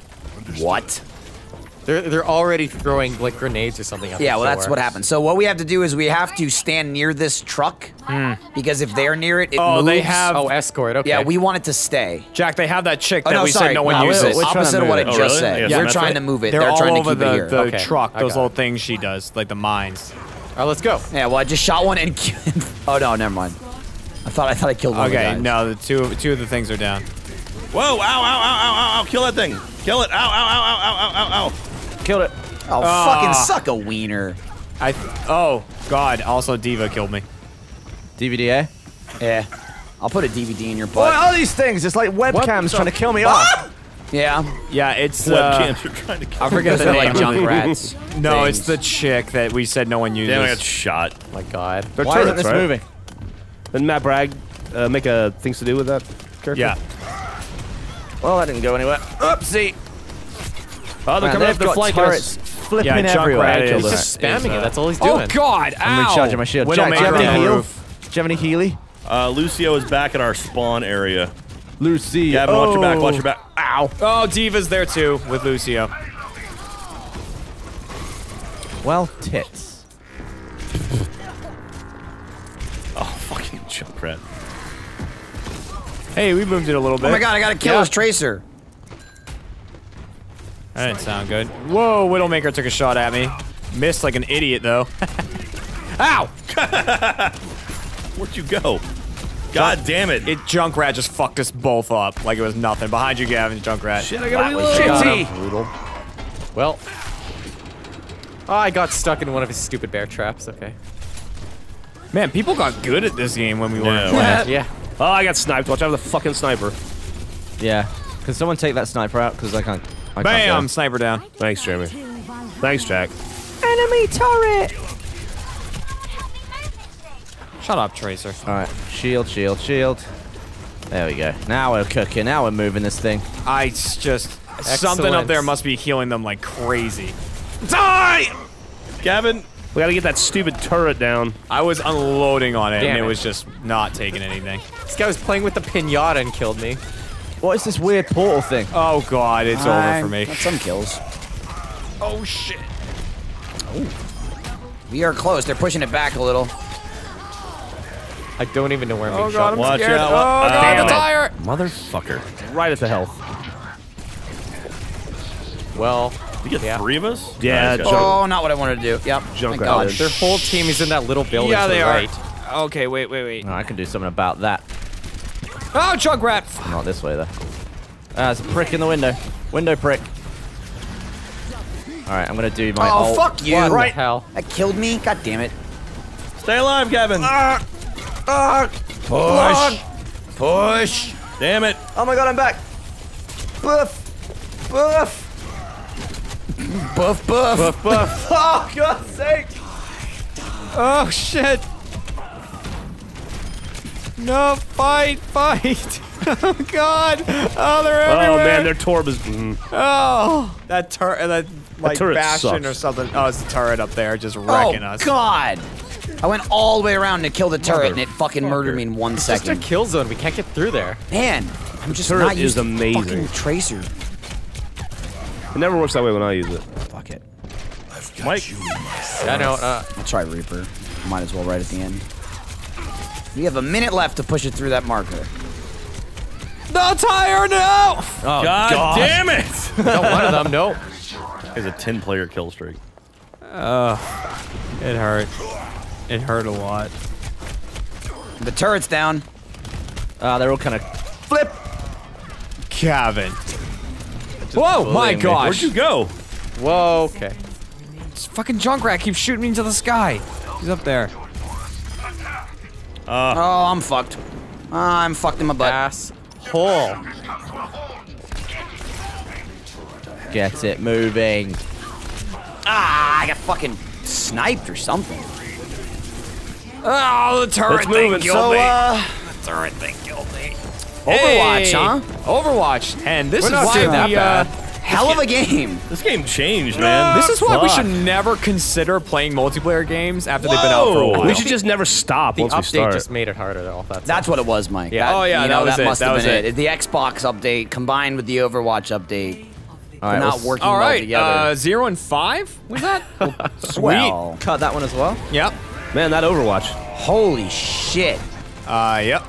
Speaker 3: What?
Speaker 7: they're they're already throwing like grenades or something. Out
Speaker 3: Yeah,
Speaker 7: the
Speaker 3: well, that's
Speaker 7: door.
Speaker 3: what happens. So what we have to do is we have to stand near this truck because if they're near it, it
Speaker 4: Oh,
Speaker 3: moves.
Speaker 4: they have-
Speaker 7: Oh, escort. Okay.
Speaker 3: Yeah, we want it to stay.
Speaker 4: Jack, they have that chick
Speaker 3: Oh
Speaker 4: that
Speaker 3: no,
Speaker 4: we
Speaker 3: sorry.
Speaker 4: said no one
Speaker 3: no,
Speaker 4: uses.
Speaker 3: it's
Speaker 5: We're trying to
Speaker 3: opposite of what I
Speaker 5: move
Speaker 2: it.
Speaker 3: just
Speaker 2: Oh, really?
Speaker 3: said.
Speaker 2: Yeah,
Speaker 3: We're
Speaker 2: that's
Speaker 3: trying
Speaker 2: right.
Speaker 3: to move it.
Speaker 4: They're,
Speaker 3: They're,
Speaker 4: all
Speaker 3: trying to
Speaker 4: over
Speaker 3: keep
Speaker 4: the,
Speaker 3: it here.
Speaker 4: the
Speaker 7: Okay,
Speaker 4: truck.
Speaker 7: I
Speaker 4: Those
Speaker 7: got
Speaker 4: little
Speaker 7: it.
Speaker 4: things she does, like the mines.
Speaker 7: All right, let's go.
Speaker 3: Yeah, well, I just shot one and. Oh no, never mind. I thought I thought I killed one.
Speaker 4: Okay,
Speaker 3: of the guys.
Speaker 4: no, the two two of the things are down.
Speaker 2: Whoa! Ow! Ow! Ow! Ow! Ow! Ow! Kill that thing! Kill it! Ow! Ow! Ow! Ow! Ow! Ow! Ow!
Speaker 5: Killed it.
Speaker 3: Oh,
Speaker 4: Ah.
Speaker 3: fucking suck a wiener.
Speaker 4: I. Oh God! Also, Diva killed me.
Speaker 5: D V D A.
Speaker 3: Yeah. I'll put a D V D in your
Speaker 5: What
Speaker 3: butt.
Speaker 5: are these things? It's like webcams
Speaker 7: the
Speaker 5: trying to kill me off.
Speaker 3: Yeah.
Speaker 4: Yeah, it's. Uh,
Speaker 2: Webcams are trying to kill.
Speaker 7: I forget the
Speaker 3: They're
Speaker 7: name.
Speaker 3: like junk rats.
Speaker 4: no, it's
Speaker 3: things.
Speaker 4: the chick that we said no one uses.
Speaker 2: Damn! I got shot.
Speaker 7: Oh my God.
Speaker 1: They're
Speaker 5: Why isn't
Speaker 1: turrets,
Speaker 5: this
Speaker 1: right?
Speaker 5: moving?
Speaker 1: Didn't Matt Bragg uh, make a things to do with that character?
Speaker 4: Yeah.
Speaker 5: Well, that didn't go anywhere. Oopsie.
Speaker 1: Oh, they're
Speaker 5: Man,
Speaker 1: coming
Speaker 5: they've
Speaker 1: up. They're
Speaker 5: got
Speaker 1: flanking
Speaker 5: turrets
Speaker 1: us.
Speaker 5: flipping
Speaker 4: Yeah,
Speaker 5: everywhere.
Speaker 4: Junkrat
Speaker 7: He's
Speaker 4: is,
Speaker 7: just
Speaker 4: uh,
Speaker 7: spamming
Speaker 4: is, uh,
Speaker 7: it. That's all he's
Speaker 4: Oh
Speaker 7: doing.
Speaker 4: God!
Speaker 5: I'm
Speaker 4: Ow.
Speaker 5: recharging my shield. Jack, do you have
Speaker 4: Widowmaker
Speaker 5: any
Speaker 4: on the
Speaker 5: heal?
Speaker 4: roof.
Speaker 5: Do you have any Healy?
Speaker 2: Uh, Lucio is back at our spawn area.
Speaker 5: Lucy.
Speaker 2: Gavin,
Speaker 5: oh.
Speaker 2: watch your back. Watch your back. Ow.
Speaker 4: Oh, Diva's there too with Lucio.
Speaker 5: Well, tits.
Speaker 2: Oh, fucking Junkrat.
Speaker 4: Hey, we moved it a little bit.
Speaker 3: Oh my god, I gotta kill
Speaker 4: Yeah.
Speaker 3: his tracer.
Speaker 4: That didn't sound good. Whoa, Widowmaker took a shot at me. Missed like an idiot though. Ow!
Speaker 2: Where'd you go? God damn it.
Speaker 4: It Junkrat just fucked us both up like it was nothing. Behind you, Gavin, Junkrat.
Speaker 2: Shit, I gotta reload.
Speaker 4: Shitty.
Speaker 7: Brutal. Well. Oh, I got stuck in one of his stupid bear traps. Okay.
Speaker 4: Man, people got good at this game when we
Speaker 2: Yeah,
Speaker 4: were.
Speaker 2: well,
Speaker 7: Yeah.
Speaker 1: Oh, I got sniped. Watch out for the fucking sniper.
Speaker 5: Yeah. Can someone take that sniper out? Because I can't. I
Speaker 4: Bam!
Speaker 5: Can't
Speaker 4: Sniper down.
Speaker 1: Thanks, Jeremy. Thanks, Jack.
Speaker 5: Enemy turret.
Speaker 4: Shut up, Tracer.
Speaker 5: All right. Shield, shield, shield. There we go. Now we're cooking. Now we're moving this thing.
Speaker 4: I s- just something up
Speaker 7: Excellent.
Speaker 4: there must be healing them like crazy. Die!
Speaker 2: Gavin,
Speaker 1: We gotta get that stupid turret down.
Speaker 4: I was unloading on it
Speaker 7: Damn
Speaker 4: and it
Speaker 7: it.
Speaker 4: was just not taking anything.
Speaker 7: This guy was playing with the pinata and killed me.
Speaker 5: What is this weird portal thing?
Speaker 4: Oh God, it's over
Speaker 3: Fine.
Speaker 4: for me.
Speaker 3: Got some kills.
Speaker 4: Oh shit.
Speaker 3: We are close. They're pushing it back a little.
Speaker 7: I don't even know where I'm
Speaker 4: Oh
Speaker 7: being
Speaker 4: God,
Speaker 7: shot.
Speaker 4: I'm
Speaker 2: Watch
Speaker 4: scared.
Speaker 2: out.
Speaker 4: Oh
Speaker 2: Uh,
Speaker 4: God,
Speaker 2: damn
Speaker 4: the
Speaker 2: it.
Speaker 4: tire.
Speaker 2: motherfucker.
Speaker 1: Right at the health.
Speaker 7: Well,
Speaker 2: You get
Speaker 7: Yeah.
Speaker 2: three of us?
Speaker 1: Yeah,
Speaker 2: Nice,
Speaker 1: Junk-
Speaker 2: guys.
Speaker 3: Oh, not what I wanted to do. Yep.
Speaker 1: Junk
Speaker 3: Thank
Speaker 1: out
Speaker 3: God.
Speaker 1: there.
Speaker 7: their whole team is in that little building
Speaker 4: Yeah,
Speaker 7: to
Speaker 4: they
Speaker 7: the
Speaker 4: are.
Speaker 7: right.
Speaker 4: Okay, wait, wait, wait.
Speaker 5: No, I can do something about that.
Speaker 4: Oh, Junkrat.
Speaker 5: Not this way though. Ah, there's a prick in the window. Window prick. All right, I'm gonna do my.
Speaker 3: Oh,
Speaker 5: ult.
Speaker 3: fuck you.
Speaker 7: What the
Speaker 3: Right.
Speaker 7: hell?
Speaker 3: That killed me. God damn it.
Speaker 2: Stay alive, Gavin.
Speaker 3: Push. Push.
Speaker 2: Damn it.
Speaker 5: Oh my god, I'm back. Boof. Boof.
Speaker 3: Buff, buff.
Speaker 5: Boof, boof. Oh, God's sake.
Speaker 4: Oh shit. No, fight, fight. Oh God. Oh, they're
Speaker 1: Oh
Speaker 4: everywhere.
Speaker 1: man, their torb is. Mm.
Speaker 4: Oh, that turret, that like
Speaker 1: turret
Speaker 4: bastion
Speaker 1: sucks.
Speaker 4: or something. Oh, it's the turret up there, just wrecking
Speaker 3: Oh,
Speaker 4: us.
Speaker 3: God. I went all the way around to kill the turret and it fucking murdered me in one
Speaker 7: Just a
Speaker 3: second.
Speaker 7: kill zone. We can't get through there.
Speaker 3: Man, I'm just
Speaker 1: Turret
Speaker 3: not used
Speaker 1: is
Speaker 3: to
Speaker 1: amazing.
Speaker 3: fucking tracer.
Speaker 1: It never works that way when I use it.
Speaker 3: Fuck it.
Speaker 2: Mike.
Speaker 7: I know. Uh,
Speaker 3: I'll try Reaper. Might as well right at the end. We have a minute left to push it through that marker.
Speaker 4: No tire, no.
Speaker 5: Oh,
Speaker 2: God, damn it.
Speaker 7: not one of them. No.
Speaker 2: There's a ten player kill streak.
Speaker 4: It hurt. It hurt a lot.
Speaker 3: The turret's down.
Speaker 5: Ah, they're all kind of flip.
Speaker 4: Gavin. Whoa, my
Speaker 5: bullying me.
Speaker 4: gosh.
Speaker 2: Where'd you go?
Speaker 7: Whoa. Okay.
Speaker 4: This fucking Junkrat keeps shooting me into the sky. He's up there.
Speaker 3: Oh, I'm fucked. Uh, I'm fucked in my butt.
Speaker 7: Asshole.
Speaker 5: Get it moving.
Speaker 3: Ah, I got fucking sniped or something.
Speaker 4: Oh, the turret
Speaker 1: It's
Speaker 4: thing
Speaker 1: moving.
Speaker 4: killed
Speaker 3: So,
Speaker 4: me.
Speaker 3: uh,
Speaker 4: The turret thing killed me.
Speaker 3: Overwatch,
Speaker 4: Hey,
Speaker 3: huh?
Speaker 4: Overwatch, and this
Speaker 3: We're
Speaker 4: is
Speaker 3: not
Speaker 4: why
Speaker 3: doing that
Speaker 4: we, uh,
Speaker 3: Hell of a game.
Speaker 2: This game changed, man.
Speaker 4: this is why we
Speaker 2: Fuck.
Speaker 4: should never consider playing multiplayer games after they've been out for a
Speaker 2: Whoa.
Speaker 4: while.
Speaker 1: We should just never stop
Speaker 7: The
Speaker 1: once we
Speaker 7: update
Speaker 1: start.
Speaker 7: just made it harder. All that.
Speaker 3: That's what it was, Mike.
Speaker 7: Yeah.
Speaker 3: That-
Speaker 4: Oh, yeah,
Speaker 3: you
Speaker 4: that
Speaker 3: know,
Speaker 4: was
Speaker 3: that
Speaker 4: it,
Speaker 3: must
Speaker 4: that
Speaker 3: have
Speaker 4: was
Speaker 3: been it.
Speaker 4: it.
Speaker 3: The Xbox update combined with the Overwatch update.
Speaker 5: All
Speaker 3: They're
Speaker 5: right,
Speaker 3: not
Speaker 5: we'll
Speaker 3: working
Speaker 4: All
Speaker 3: well
Speaker 4: right,
Speaker 3: together.
Speaker 4: uh, zero and five was that? Sweet.
Speaker 3: Well,
Speaker 5: cut that one as well.
Speaker 4: Yep.
Speaker 1: Man, that Overwatch.
Speaker 3: holy shit.
Speaker 4: Uh, yep.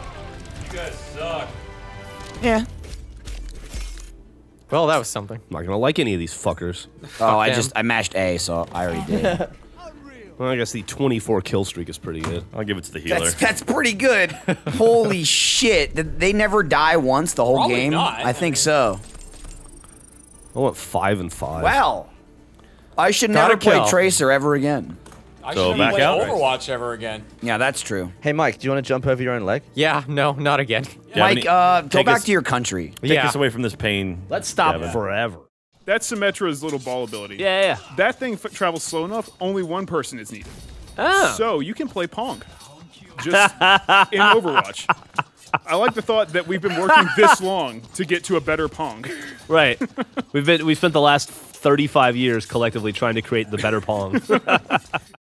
Speaker 3: Yeah.
Speaker 7: Well, that was something.
Speaker 1: I'm not gonna like any of these fuckers.
Speaker 3: Oh, I
Speaker 7: them.
Speaker 3: just I mashed A, so I already did.
Speaker 1: Well, I guess the twenty-four kill streak is pretty good.
Speaker 2: I'll give it to the healer.
Speaker 3: That's that's pretty good. Holy shit! Did they never die once the whole
Speaker 4: Probably
Speaker 3: game?
Speaker 4: not.
Speaker 3: I think so.
Speaker 1: I went five and five.
Speaker 3: Well, I should
Speaker 7: Gotta
Speaker 3: never play
Speaker 7: kill.
Speaker 3: Tracer ever again.
Speaker 4: I
Speaker 2: So
Speaker 4: shouldn't
Speaker 2: back
Speaker 4: play
Speaker 2: out?
Speaker 4: Overwatch ever again.
Speaker 3: Yeah, that's true.
Speaker 5: Hey, Mike, do you want to jump over your own leg?
Speaker 7: Yeah. No. Not again.
Speaker 2: Do you have
Speaker 3: Mike,
Speaker 2: any-
Speaker 3: uh, go
Speaker 2: take
Speaker 3: back
Speaker 2: us-
Speaker 3: to your country.
Speaker 2: Take
Speaker 7: yeah.
Speaker 2: us away from this pain.
Speaker 1: Let's stop
Speaker 2: Gavin.
Speaker 1: forever.
Speaker 8: That's Symmetra's little ball ability.
Speaker 1: Yeah, yeah.
Speaker 8: That thing f- travels slow enough, only one person is needed.
Speaker 1: Oh.
Speaker 8: So you can play Pong. Just in Overwatch. I like the thought that we've been working this long to get to a better Pong.
Speaker 1: Right. We've been we spent the last thirty-five years collectively trying to create the better Pong.